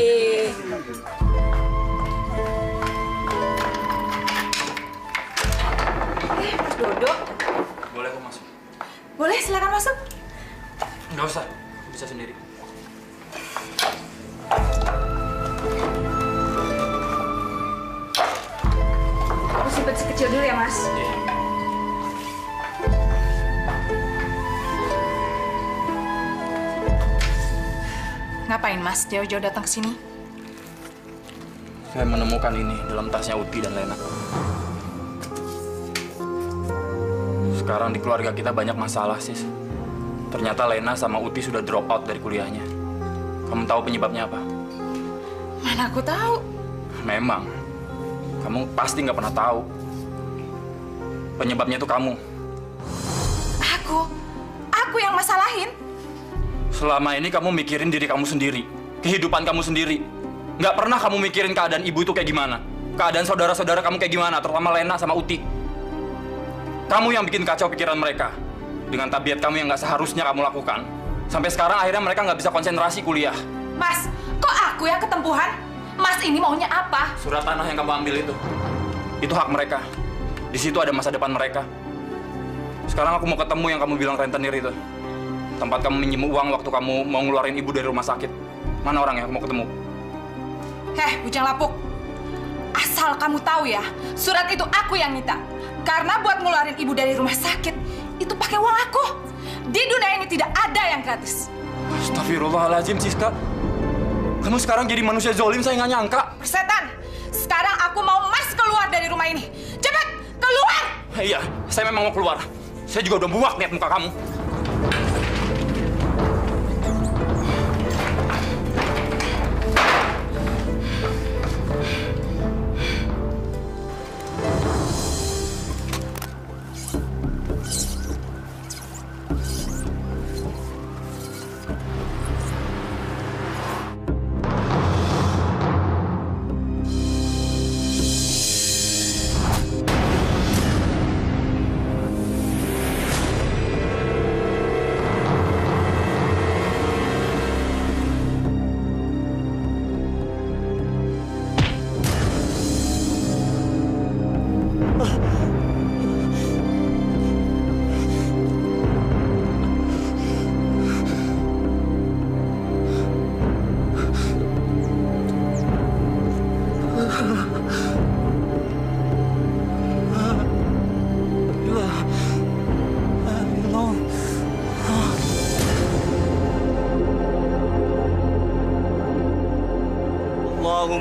Eh, Mas Dodo. Boleh aku masuk? Boleh, silakan masuk. Nggak usah, aku bisa sendiri. Aku simpen sekecil dulu ya, Mas. Yeah. Ngapain Mas jauh-jauh datang ke sini? Saya menemukan ini dalam tasnya Uti dan Lena. Sekarang di keluarga kita banyak masalah, Sis. Ternyata Lena sama Uti sudah drop out dari kuliahnya. Kamu tahu penyebabnya apa? Mana aku tahu. Memang. Kamu pasti nggak pernah tahu. Penyebabnya itu kamu. Aku? Aku yang masalahin? Selama ini kamu mikirin diri kamu sendiri, kehidupan kamu sendiri. Nggak pernah kamu mikirin keadaan ibu itu kayak gimana. Keadaan saudara-saudara kamu kayak gimana, terutama Lena sama Uti. Kamu yang bikin kacau pikiran mereka. Dengan tabiat kamu yang nggak seharusnya kamu lakukan. Sampai sekarang akhirnya mereka nggak bisa konsentrasi kuliah. Mas, kok aku yang ketempuhan? Mas ini maunya apa? Surat tanah yang kamu ambil itu, itu hak mereka. Di situ ada masa depan mereka. Sekarang aku mau ketemu yang kamu bilang rentenir itu. Tempat kamu minjem uang waktu kamu mau ngeluarin ibu dari rumah sakit. Mana orang yang mau ketemu? Heh, bujang lapuk. Asal kamu tahu ya, surat itu aku yang minta. Karena buat ngeluarin ibu dari rumah sakit, itu pakai uang aku. Di dunia ini tidak ada yang gratis. Astagfirullahaladzim, Siska. Kamu sekarang jadi manusia zolim, saya nggak nyangka. Persetan, sekarang aku mau Mas keluar dari rumah ini. Cepat, keluar! Iya, saya memang mau keluar. Saya juga udah muak lihat muka kamu.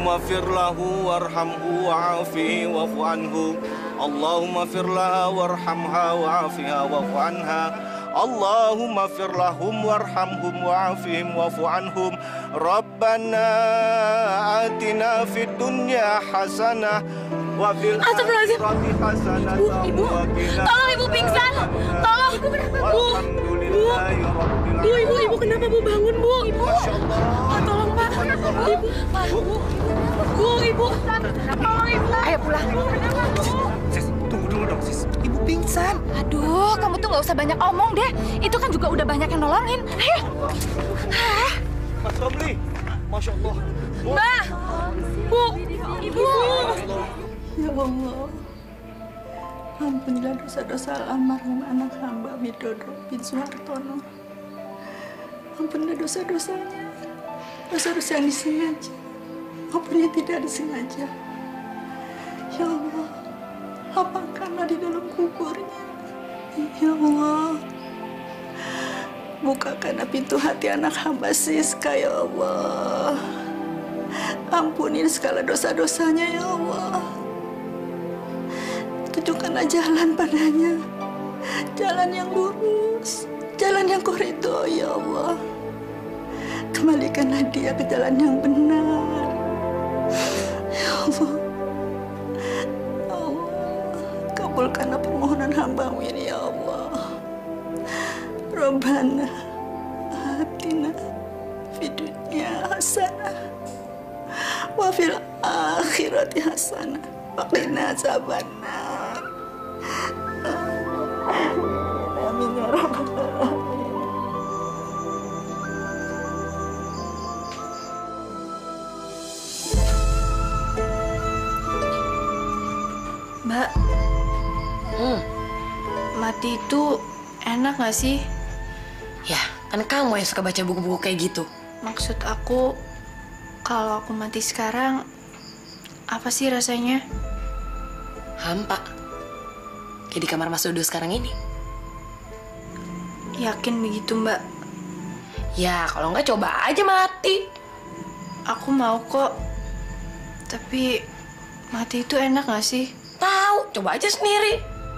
Allahumma fir lahu warhamhu wa'afihi wa'fu anhu. Allahumma fir laha warhamha wa'afiha wa'fu anha. Allahumma fir lahum warhamhum wa'afihim wa'fu anhum. Rabbana atina fid dunya hasanah wa fil akhirati hasanah. Ibu, tolong ibu pingsan. Tolong ibu, kenapa bu? Bu, bu, ibu, ibu kenapa bu? Bangun bu. Ibu, oh, tolong pak. Ibu, bu, bu, ibu, tolong ibu. Ayo pulang. Sis, tunggu dulu dong, Sis. Ibu pingsan. Aduh, kamu tuh nggak usah banyak omong deh. Itu kan juga udah banyak yang nolongin. Ayo. Hah? Mas Ramli, Masya Allah. Mbak, bu, ibu. Ya Allah, ampunilah dosa-dosa almarhum anak hamba Widodo bin Suhartono. Ampunilah dosa-dosanya, dosa-dosa yang disengaja maupun yang tidak disengaja. Ya Allah, lapangkanlah di dalam kuburnya. Ya Allah, bukakanlah pintu hati anak hamba Siska, ya Allah. Ampunin segala dosa-dosanya, ya Allah. Tunjukkanlah jalan padanya, jalan yang lurus, jalan yang kau ridho, ya Allah. Kembalikanlah dia ke jalan yang benar, ya Allah. Ya Allah, kabulkanlah permohonan hamba-Mu ini, ya Allah. Rabbana atina fid dunya hasanah wa fil akhirati hasanah wa qina azabannar. Amin ya rabbal alamin. Mbak, Hmm, mati itu enak gak sih? ya kan kamu yang suka baca buku-buku kayak gitu. Maksud aku, kalau aku mati sekarang, apa sih rasanya? Hampa. Kayak di kamar Mas Dodo sekarang ini. Yakin begitu, Mbak? Ya, kalau nggak coba aja mati. Aku mau kok. Tapi, mati itu enak gak sih? Tahu, coba aja sendiri.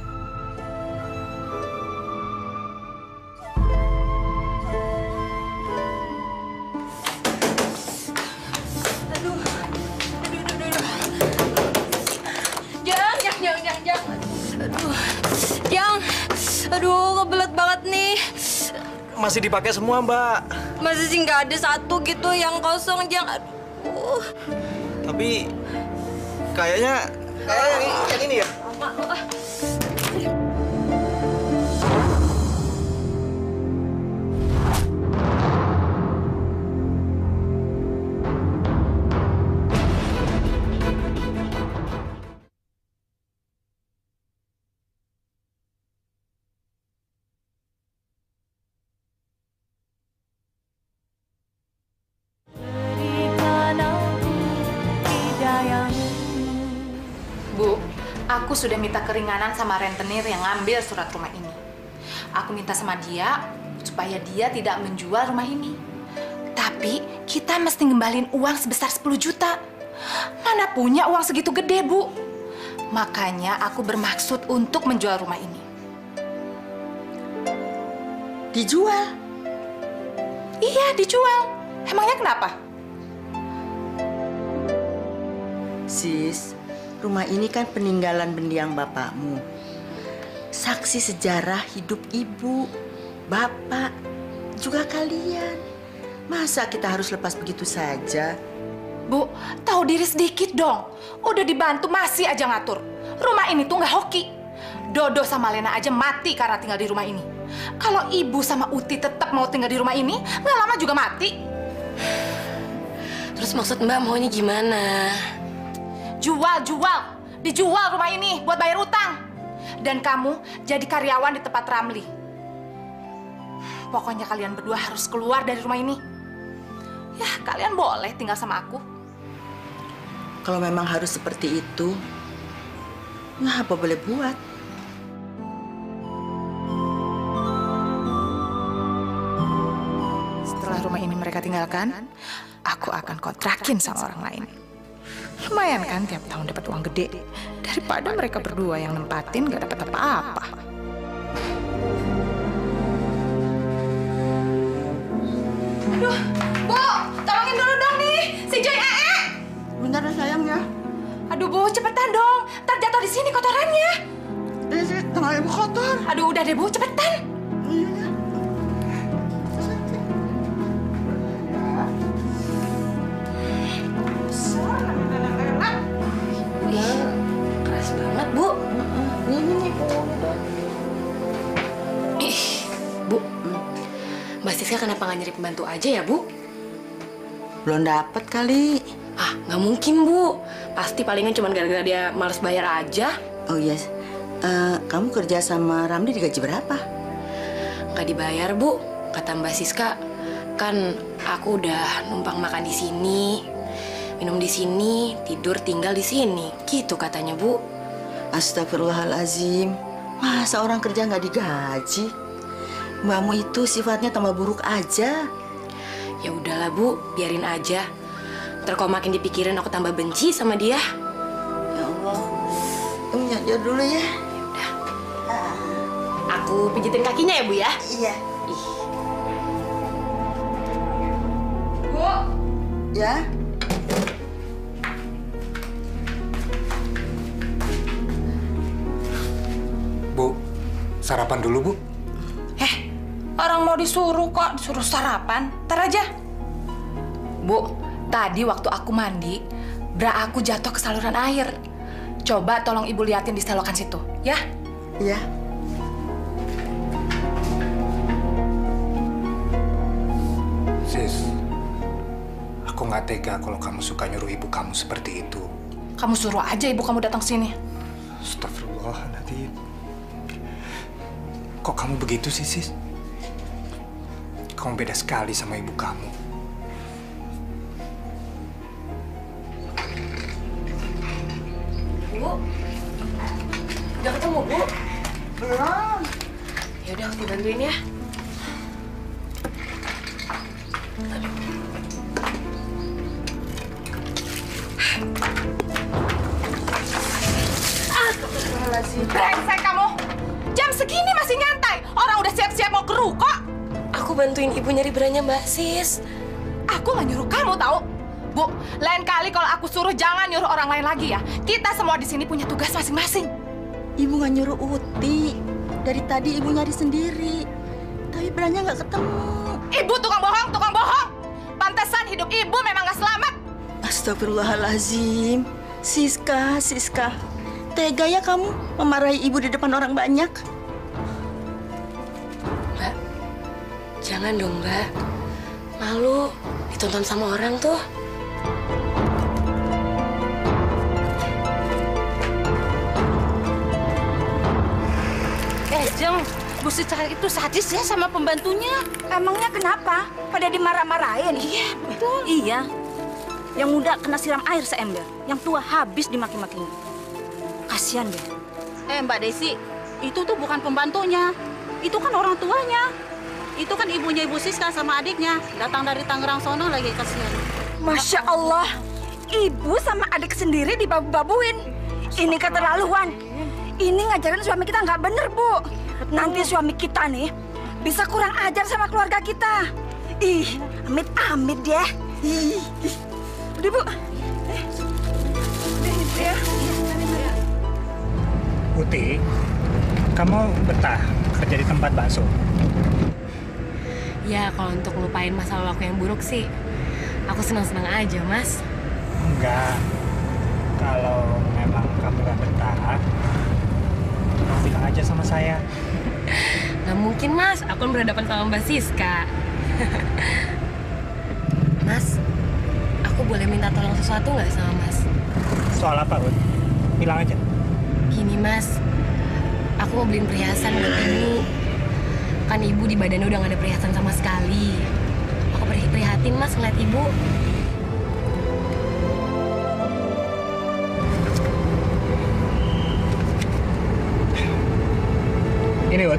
Jang, jang, jang, jang, jang. Aduh, jang. Aduh, kebelet banget nih. Masih dipakai semua, Mbak. Masih sih nggak ada satu gitu yang kosong, jang. Aduh. Tapi kayaknya kayak yang, yang ini ya. Bu, aku sudah minta keringanan sama rentenir yang ngambil surat rumah ini. Aku minta sama dia supaya dia tidak menjual rumah ini. Tapi kita mesti ngembalin uang sebesar sepuluh juta. Mana punya uang segitu gede, Bu? Makanya aku bermaksud untuk menjual rumah ini. Dijual? Iya, dijual. Emangnya kenapa? Sis, rumah ini kan peninggalan mendiang bapakmu. Saksi sejarah hidup ibu, bapak, juga kalian. Masa kita harus lepas begitu saja? Bu, tahu diri sedikit dong. Udah dibantu masih aja ngatur. Rumah ini tuh nggak hoki. Dodo sama Lena aja mati karena tinggal di rumah ini. Kalau ibu sama Uti tetap mau tinggal di rumah ini, nggak lama juga mati. Terus maksud Mbak maunya gimana? Jual, jual. Dijual rumah ini buat bayar utang. Dan kamu jadi karyawan di tempat Ramli. Pokoknya kalian berdua harus keluar dari rumah ini. Ya, kalian boleh tinggal sama aku. Kalau memang harus seperti itu, ya apa boleh buat. Setelah rumah ini mereka tinggalkan, aku akan kontrakin sama orang lain. Lumayan kan tiap tahun dapat uang gede. Daripada mereka berdua yang nempatin gak dapat apa-apa. Aduh, Bu, tolongin dulu dong nih, si Joy Ee. Bentar ya sayang ya. Aduh Bu, cepetan dong. Ntar jatuh di sini kotorannya. Ini sih tangan ibu kotor. Aduh, udah deh Bu, cepetan. Keras banget, Bu. Ini nih, Bu. Ih, Bu. Mbak Siska kenapa nggak nyari pembantu aja ya, Bu? Belum dapet kali. Ah, nggak mungkin, Bu. Pasti palingan cuma gara-gara dia males bayar aja. Oh iya, yes. uh, kamu kerja sama Ramli digaji berapa? Nggak dibayar, Bu. Kata Mbak Siska, kan aku udah numpang makan di sini, minum di sini, tidur tinggal di sini. Gitu katanya, Bu. Astagfirullahalazim. Masa orang kerja nggak digaji? Mbakmu itu sifatnya tambah buruk aja. Ya udahlah, Bu, biarin aja. Ntar kalau makin dipikirin aku tambah benci sama dia. Ya Allah. Kamu nyadar dulu ya. Udah. Aku pijitin kakinya ya, Bu ya? Iya. Ih. Bu. Ya. Bu, sarapan dulu, Bu. Eh, orang mau disuruh kok, disuruh sarapan. Ntar aja. Bu, tadi waktu aku mandi, bra aku jatuh ke saluran air. Coba tolong Ibu liatin di selokan situ, ya? Iya. Sis, aku nggak tega kalau kamu suka nyuruh ibu kamu seperti itu. Kamu suruh aja ibu kamu datang sini. Astagfirullahaladzim. Kok kamu begitu sih, Sis? Kamu beda sekali sama ibu kamu. Bu, udah ketemu, Bu? Belum. Ya udah, aku dibantuin ya. Brengsek kamu! Jam segini masih nyantai. Orang udah siap-siap mau ke ruko. Aku bantuin ibu nyari beranya Mbak Sis. Aku nggak nyuruh kamu tahu. Bu, lain kali kalau aku suruh jangan nyuruh orang lain lagi ya. Kita semua di sini punya tugas masing-masing. Ibu nggak nyuruh Uti. Dari tadi ibu nyari sendiri. Tapi beranya nggak ketemu. Ibu tukang bohong, tukang bohong. Pantesan hidup ibu memang nggak selamat. Astagfirullahalazim. Siska, Siska. Tega ya kamu memarahi ibu di depan orang banyak? Mbak, jangan dong, Mbak. Malu ditonton sama orang tuh. Eh, Jeng, Bu Siska itu sadis ya sama pembantunya. Emangnya kenapa? Pada dimarah-marahin? Iya, betul. Iya. Yang muda kena siram air seember, yang tua habis dimaki-makinya. Kasihan deh. Eh, Mbak Desi, itu tuh bukan pembantunya. Itu kan orang tuanya. Itu kan ibunya Ibu Siska sama adiknya. Datang dari Tangerang sono lagi, kasihan. Masya Allah, ibu sama adik sendiri dibabu-babuin. Ini keterlaluan. Ini ngajarin suami kita nggak bener, Bu. Nanti suami kita nih bisa kurang ajar sama keluarga kita. Ih, amit-amit ya. Ih, ih. Udah, Bu. Eh. Udah, ya. Uti, kamu betah kerja di tempat bakso? Ya, kalau untuk lupain masa lalu aku yang buruk sih, aku senang-senang aja, Mas. Enggak. Kalau memang kamu nggak betah, bilang aja sama saya. Nggak mungkin, Mas. Aku kan berhadapan sama Mbak Siska. Mas, aku boleh minta tolong sesuatu nggak sama Mas? Soal apa, Ut? Bilang aja. Gini, Mas. Aku mau beliin perhiasan buat Ibu. Kan Ibu di badannya udah nggak ada perhiasan sama sekali. Aku prihatin, Mas, ngeliat Ibu. Ini, Ut.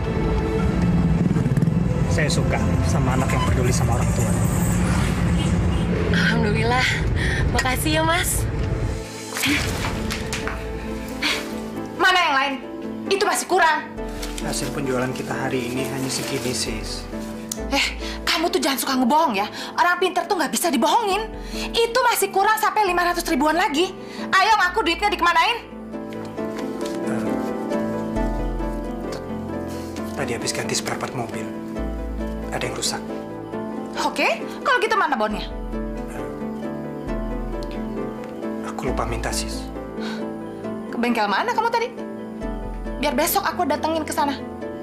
Saya suka sama anak yang peduli sama orang tua. Alhamdulillah. Makasih ya, Mas. Mana yang lain? Itu masih kurang. Hasil penjualan kita hari ini hanya segini, sis. Eh, kamu tuh jangan suka ngebohong ya. Orang pinter tuh nggak bisa dibohongin. Itu masih kurang sampai lima ratus ribuan lagi. Ayo ngaku duitnya dikemanain? Tadi habis ganti spare part mobil. Ada yang rusak. Oke, kalau gitu mana bonnya? Aku lupa minta, sis. Ke bengkel mana kamu tadi? Biar besok aku datengin ke sana.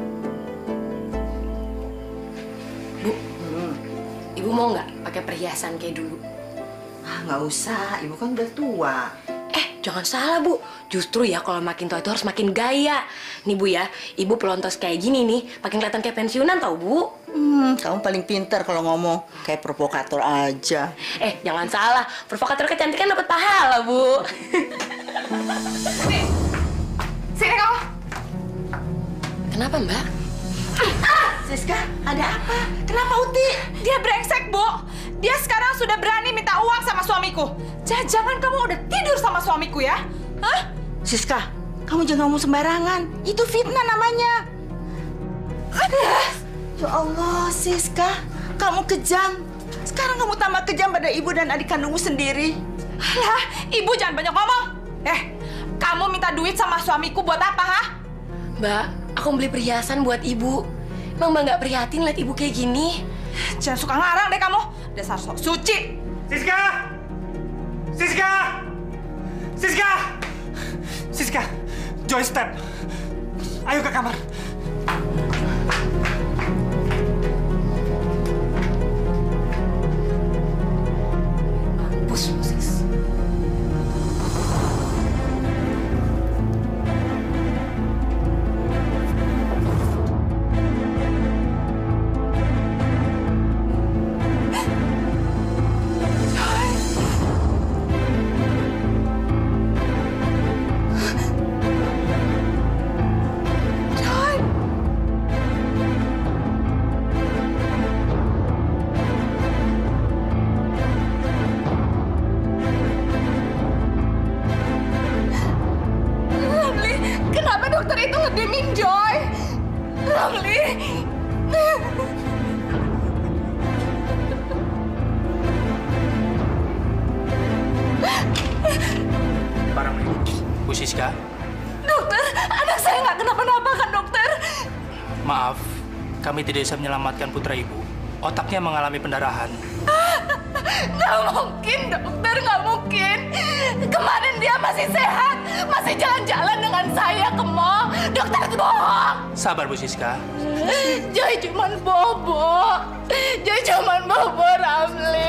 Bu, Ibu mau nggak pakai perhiasan kayak dulu? Ah, nggak usah, Ibu kan udah tua. Eh, jangan salah, Bu. Justru ya kalau makin tua itu harus makin gaya. Nih, Bu ya, Ibu pelontos kayak gini nih, makin kelihatan kayak pensiunan tau, Bu. Hmm, kamu paling pintar kalau ngomong. Kayak provokator aja. Eh, jangan salah. Provokator kecantikan dapat pahala, Bu. Sini. Sini kamu. Kenapa, Mbak? Ah, Siska, ada apa? Kenapa Uti? Dia brengsek, Bu. Dia sekarang sudah berani minta uang sama suamiku. Jangan-jangan kamu udah tidur sama suamiku ya? Hah? Siska, kamu jangan ngomong sembarangan. Itu fitnah namanya. Ya Allah, Siska, kamu kejam. Sekarang kamu tambah kejam pada ibu dan adik kandungmu sendiri. Alah, ibu jangan banyak ngomong. Eh, kamu minta duit sama suamiku buat apa, ha? Mbak, aku beli perhiasan buat Ibu. Emang Mbak nggak prihatin lihat Ibu kayak gini? Jangan suka ngarang deh kamu. Dasar sok suci. Siska! Siska! Siska! Siska! Joy step! Ayo ke kamar. Mampus, Sis. Kenapa dokter itu ngedimin Joy? Ramli. Pak Ramli. Bu Siska. Dokter, anak saya nggak kenapa-napa kan dokter? Maaf, kami tidak bisa menyelamatkan putra ibu. Otaknya mengalami pendarahan. Nggak mungkin dokter, nggak mungkin. Kemarin dia masih sehat, masih jalan-jalan dengan saya ke mall. Dokter itu bohong. Sabar Bu Siska. Joy cuman bobo. Joy cuman bobo, Ramli.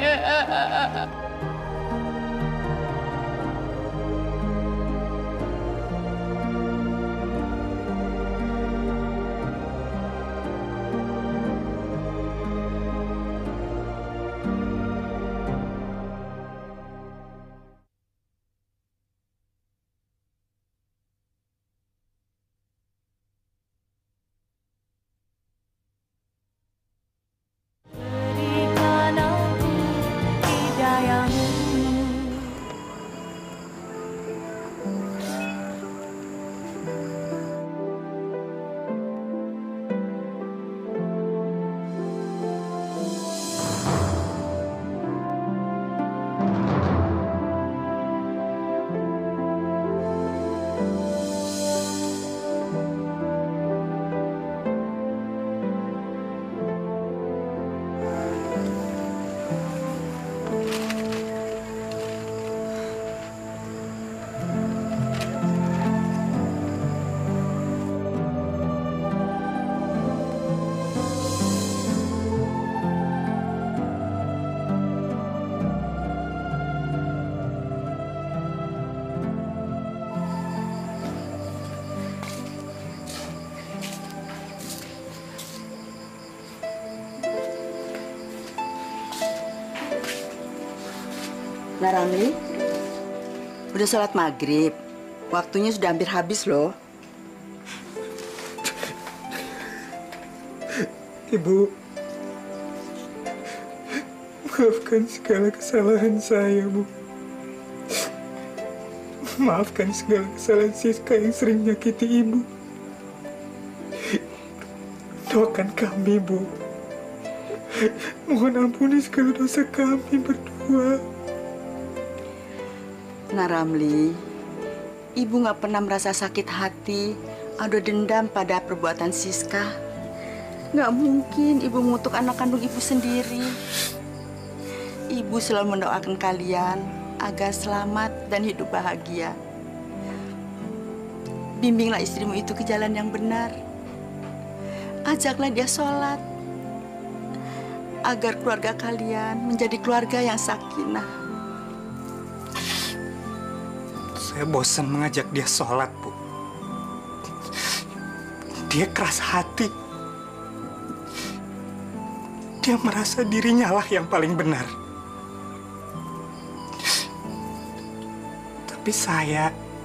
Nah, Ramli, udah sholat maghrib. Waktunya sudah hampir habis loh. Ibu, maafkan segala kesalahan saya, Bu. Maafkan segala kesalahan Siska yang sering menyakiti Ibu. Doakan kami, Bu. Mohon ampuni segala dosa kami berdua. Nah, Ramli, Ibu nggak pernah merasa sakit hati atau dendam pada perbuatan Siska. Nggak mungkin Ibu mengutuk anak kandung Ibu sendiri. Ibu selalu mendoakan kalian agar selamat dan hidup bahagia. Bimbinglah istrimu itu ke jalan yang benar. Ajaklah dia sholat, agar keluarga kalian menjadi keluarga yang sakinah. Saya bosan mengajak dia sholat, Bu. Dia keras hati. Dia merasa dirinya lah yang paling benar. Tapi saya,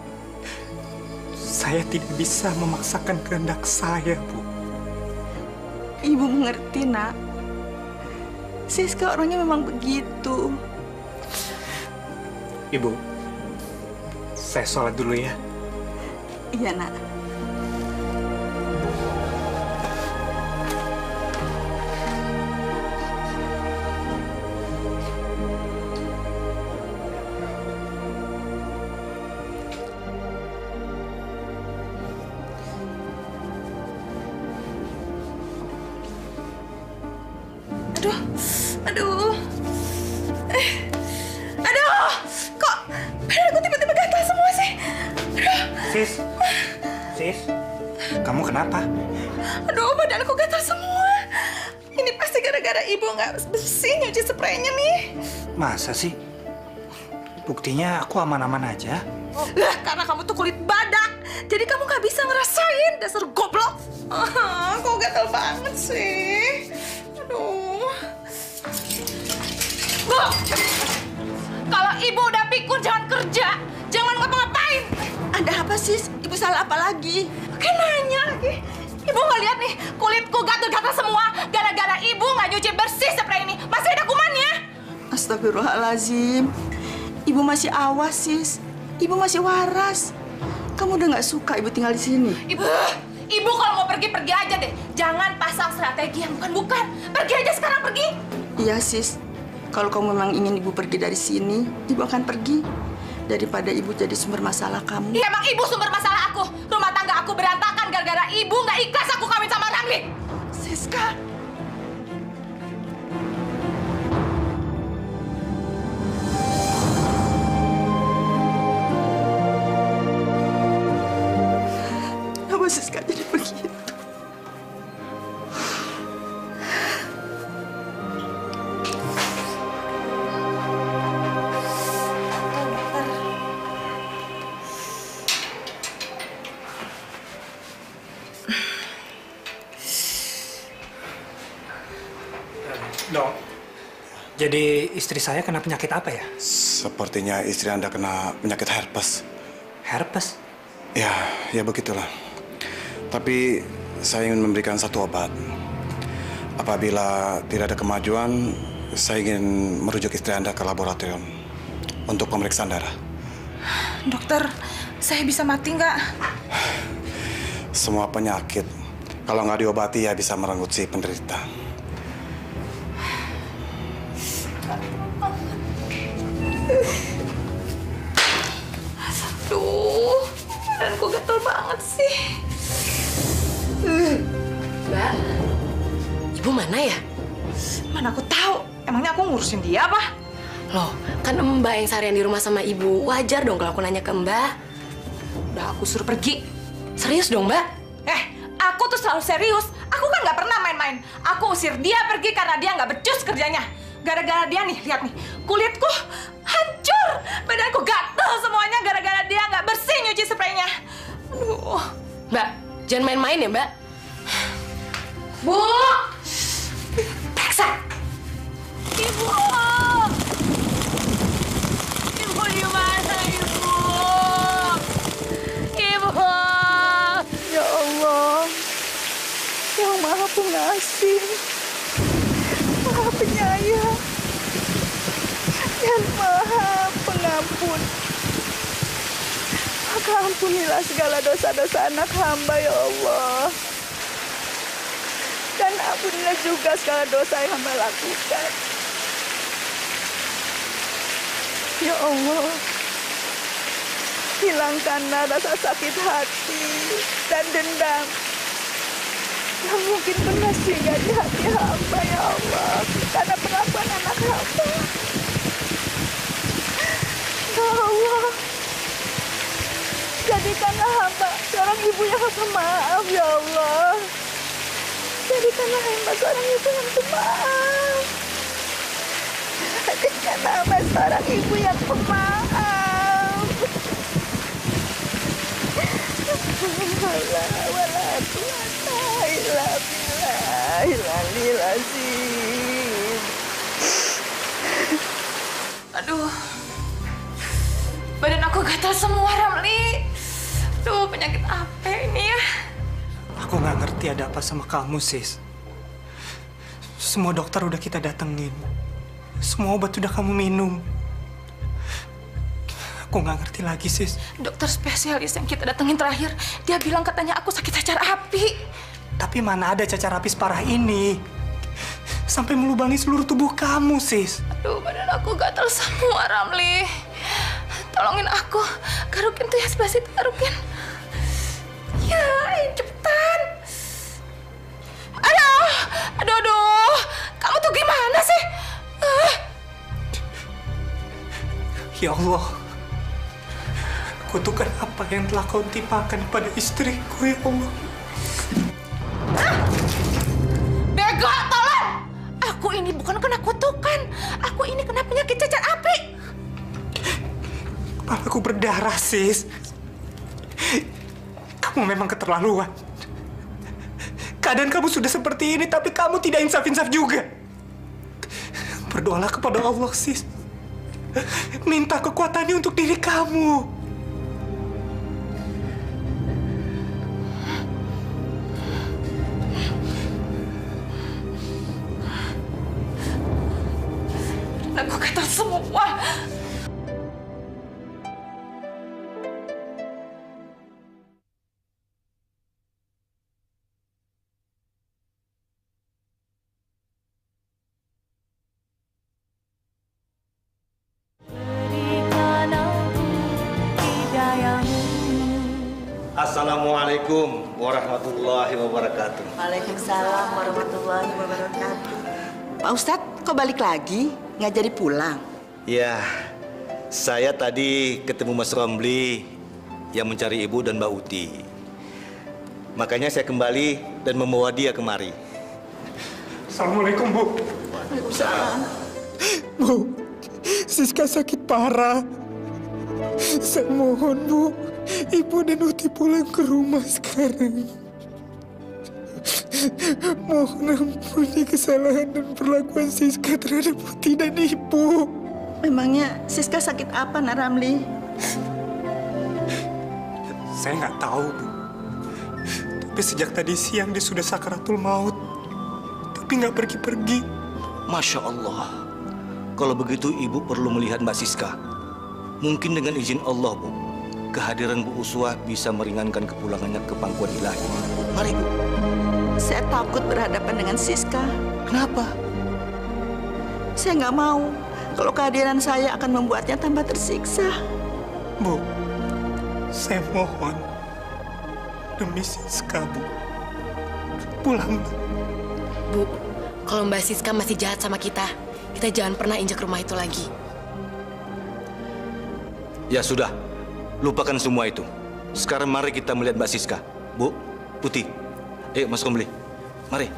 saya tidak bisa memaksakan kehendak saya, Bu. Ibu mengerti, Nak. Siska orangnya memang begitu. Ibu, saya sholat dulu ya. Iya, Nak. Aduh, aduh, eh, aduh, kok badan aku tiba-tiba gatal semua sih? Aduh. Sis, sis, kamu kenapa? Aduh, badanku gatal semua. Ini pasti gara-gara ibu nggak bersih nyuci spraynya nih. Masa sih? Buktinya aku aman-aman aja. Lah, karena kamu tuh kulit badak, jadi kamu nggak bisa ngerasain dasar goblok. Ah, kok gatal banget sih? Aduh. Bu, kalau ibu udah pikun jangan kerja, jangan ngapa-ngapain. Ada apa, Sis? Ibu salah apa lagi? Kayak nanya lagi. Ibu nggak lihat nih, kulitku gatal-gatal semua gara-gara ibu nggak nyuci bersih spray ini. Masih ada kumannya. Astagfirullahaladzim. Ibu masih awas, Sis. Ibu masih waras. Kamu udah nggak suka Ibu tinggal di sini? Ibu, ibu kalau mau pergi pergi aja deh. Jangan pasang strategi yang bukan-bukan. Pergi aja sekarang, pergi. Iya, Sis. Kalau kamu memang ingin Ibu pergi dari sini, Ibu akan pergi. Daripada Ibu jadi sumber masalah kamu. Iya, emang ibu sumber masalah aku. Rumah tangga aku berantakan gara-gara ibu nggak ikhlas aku kawin sama Ramli. Siska. Kenapa Siska jadi begitu? Dok, jadi istri saya kena penyakit apa ya? Sepertinya istri Anda kena penyakit herpes. Herpes? Ya, ya begitulah. Tapi saya ingin memberikan satu obat. Apabila tidak ada kemajuan, saya ingin merujuk istri Anda ke laboratorium untuk pemeriksaan darah. Dokter, saya bisa mati nggak? Semua penyakit, kalau nggak diobati ya bisa merenggut si penderita. Aduh, badanku gatel banget sih. Mbak, ibu mana ya? Mana aku tahu. Emangnya aku ngurusin dia apa? Loh, kan Mbak yang seharian di rumah sama ibu. Wajar dong kalau aku nanya ke Mbak. Udah aku suruh pergi. Serius dong, Mbak? Eh, aku tuh selalu serius. Aku kan nggak pernah main-main. Aku usir dia pergi karena dia nggak becus kerjanya. Gara-gara dia nih, lihat nih, kulitku hancur, badanku gatel semuanya gara-gara dia nggak bersih nyuci spraynya. Aduh. Mbak, jangan main-main ya, Mbak. Bu! Periksa! Ibu! Ibu di mana, Ibu? Ibu! Ya Allah, yang Maha Pengasih, Maha Penyayang, dan Maha Pengampun. maka ampunilah segala dosa-dosa anak hamba ya Allah. Dan ampunilah juga segala dosa yang hamba lakukan. Ya Allah, hilangkanlah rasa sakit hati dan dendam yang mungkin pernah singgah di hati hamba ya Allah, karena perlakuan anak hamba. Ya Allah, jadikanlah hamba seorang ibu yang pemaaf ya Allah. Jadikanlah hamba seorang ibu yang pemaaf. Jadikanlah hamba seorang ibu yang pemaaf. Allah wala quwata illa billahil aliyil azim. Aduh, badan aku gatal semua, Ramli. Duh, penyakit apa ini ya? Aku nggak ngerti ada apa sama kamu, sis. Semua dokter udah kita datengin. Semua obat udah kamu minum. Aku nggak ngerti lagi, sis. Dokter spesialis yang kita datengin terakhir, dia bilang katanya aku sakit cacar api. Tapi mana ada cacar api separah ini? Sampai melubangi seluruh tubuh kamu, sis. Aduh, badan aku gatal semua, Ramli. Tolongin aku. Garukin tuh ya sebelah situ, garukin. Ya, cepetan. Aduh, aduh, aduh. Kamu tuh gimana sih? Uh. Ya Allah. Kutukan apa yang telah kau timpakan pada istriku, ya Allah. Ah! Bego, tolong! Aku ini bukan kena kutukan. Aku ini kena penyakit cacar api. Kepalaku berdarah, sis. Kamu memang keterlaluan. Keadaan kamu sudah seperti ini, tapi kamu tidak insaf-insaf juga. Berdoalah kepada Allah, sis. Minta kekuatannya untuk diri kamu. Aku kata semua. Assalamualaikum warahmatullahi wabarakatuh. Waalaikumsalam warahmatullahi wabarakatuh. Pak Ustadz, kok balik lagi? Nggak jadi pulang? Ya, saya tadi ketemu Mas Romli yang mencari Ibu dan Mbak Uti. Makanya saya kembali dan membawa dia kemari. Assalamualaikum, Bu. Waalaikumsalam. Bu, Siska sakit parah. Saya mohon, Bu, Ibu dan Uti pulang ke rumah sekarang. Mohon ampuni kesalahan dan perlakuan Siska terhadap Uti dan Ibu. Memangnya Siska sakit apa, Nak Ramli? Saya nggak tahu, Bu. Tapi sejak tadi siang dia sudah sakaratul maut. Tapi nggak pergi-pergi. Masya Allah. Kalau begitu Ibu perlu melihat Mbak Siska. Mungkin dengan izin Allah, Bu, kehadiran Bu Uswah bisa meringankan kepulangannya ke pangkuan ilahi. Mari, Bu. Saya takut berhadapan dengan Siska. Kenapa? Saya nggak mau kalau kehadiran saya akan membuatnya tambah tersiksa. Bu, saya mohon demi Siska, Bu. Pulang, Bu. Bu, kalau Mbak Siska masih jahat sama kita, kita jangan pernah injak rumah itu lagi. Ya sudah, lupakan semua itu. Sekarang mari kita melihat Mbak Siska. Bu, Uti, ayo Mas Romli, mari.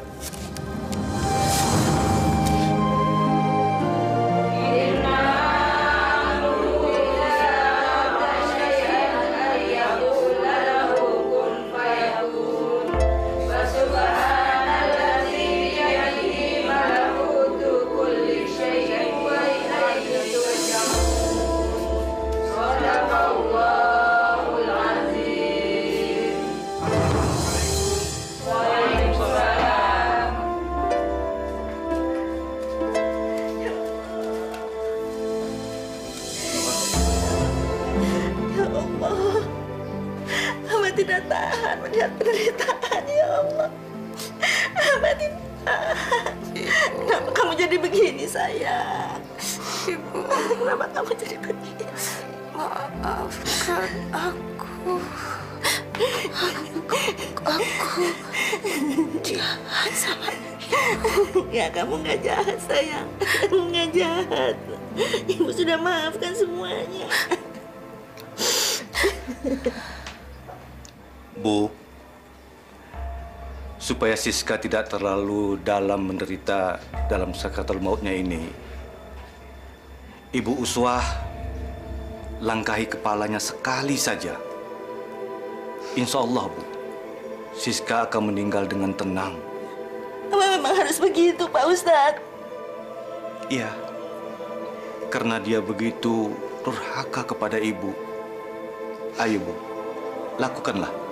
tidak tahan melihat penderitaan, ya Allah. Hamba tidak tahan. Kenapa kamu jadi begini, sayang? Ibu, kenapa kamu jadi begini? Maafkan aku. Aku, aku jahat sama ibu. Ya, kamu nggak jahat, sayang. Kamu nggak jahat. Ibu sudah maafkan semuanya. Bu, supaya Siska tidak terlalu dalam menderita dalam sakaratul mautnya ini, Ibu Uswah langkahi kepalanya sekali saja. Insya Allah, Bu, Siska akan meninggal dengan tenang. Apa memang harus begitu, Pak Ustadz? Iya, karena dia begitu durhaka kepada Ibu. Ayo, Bu, lakukanlah.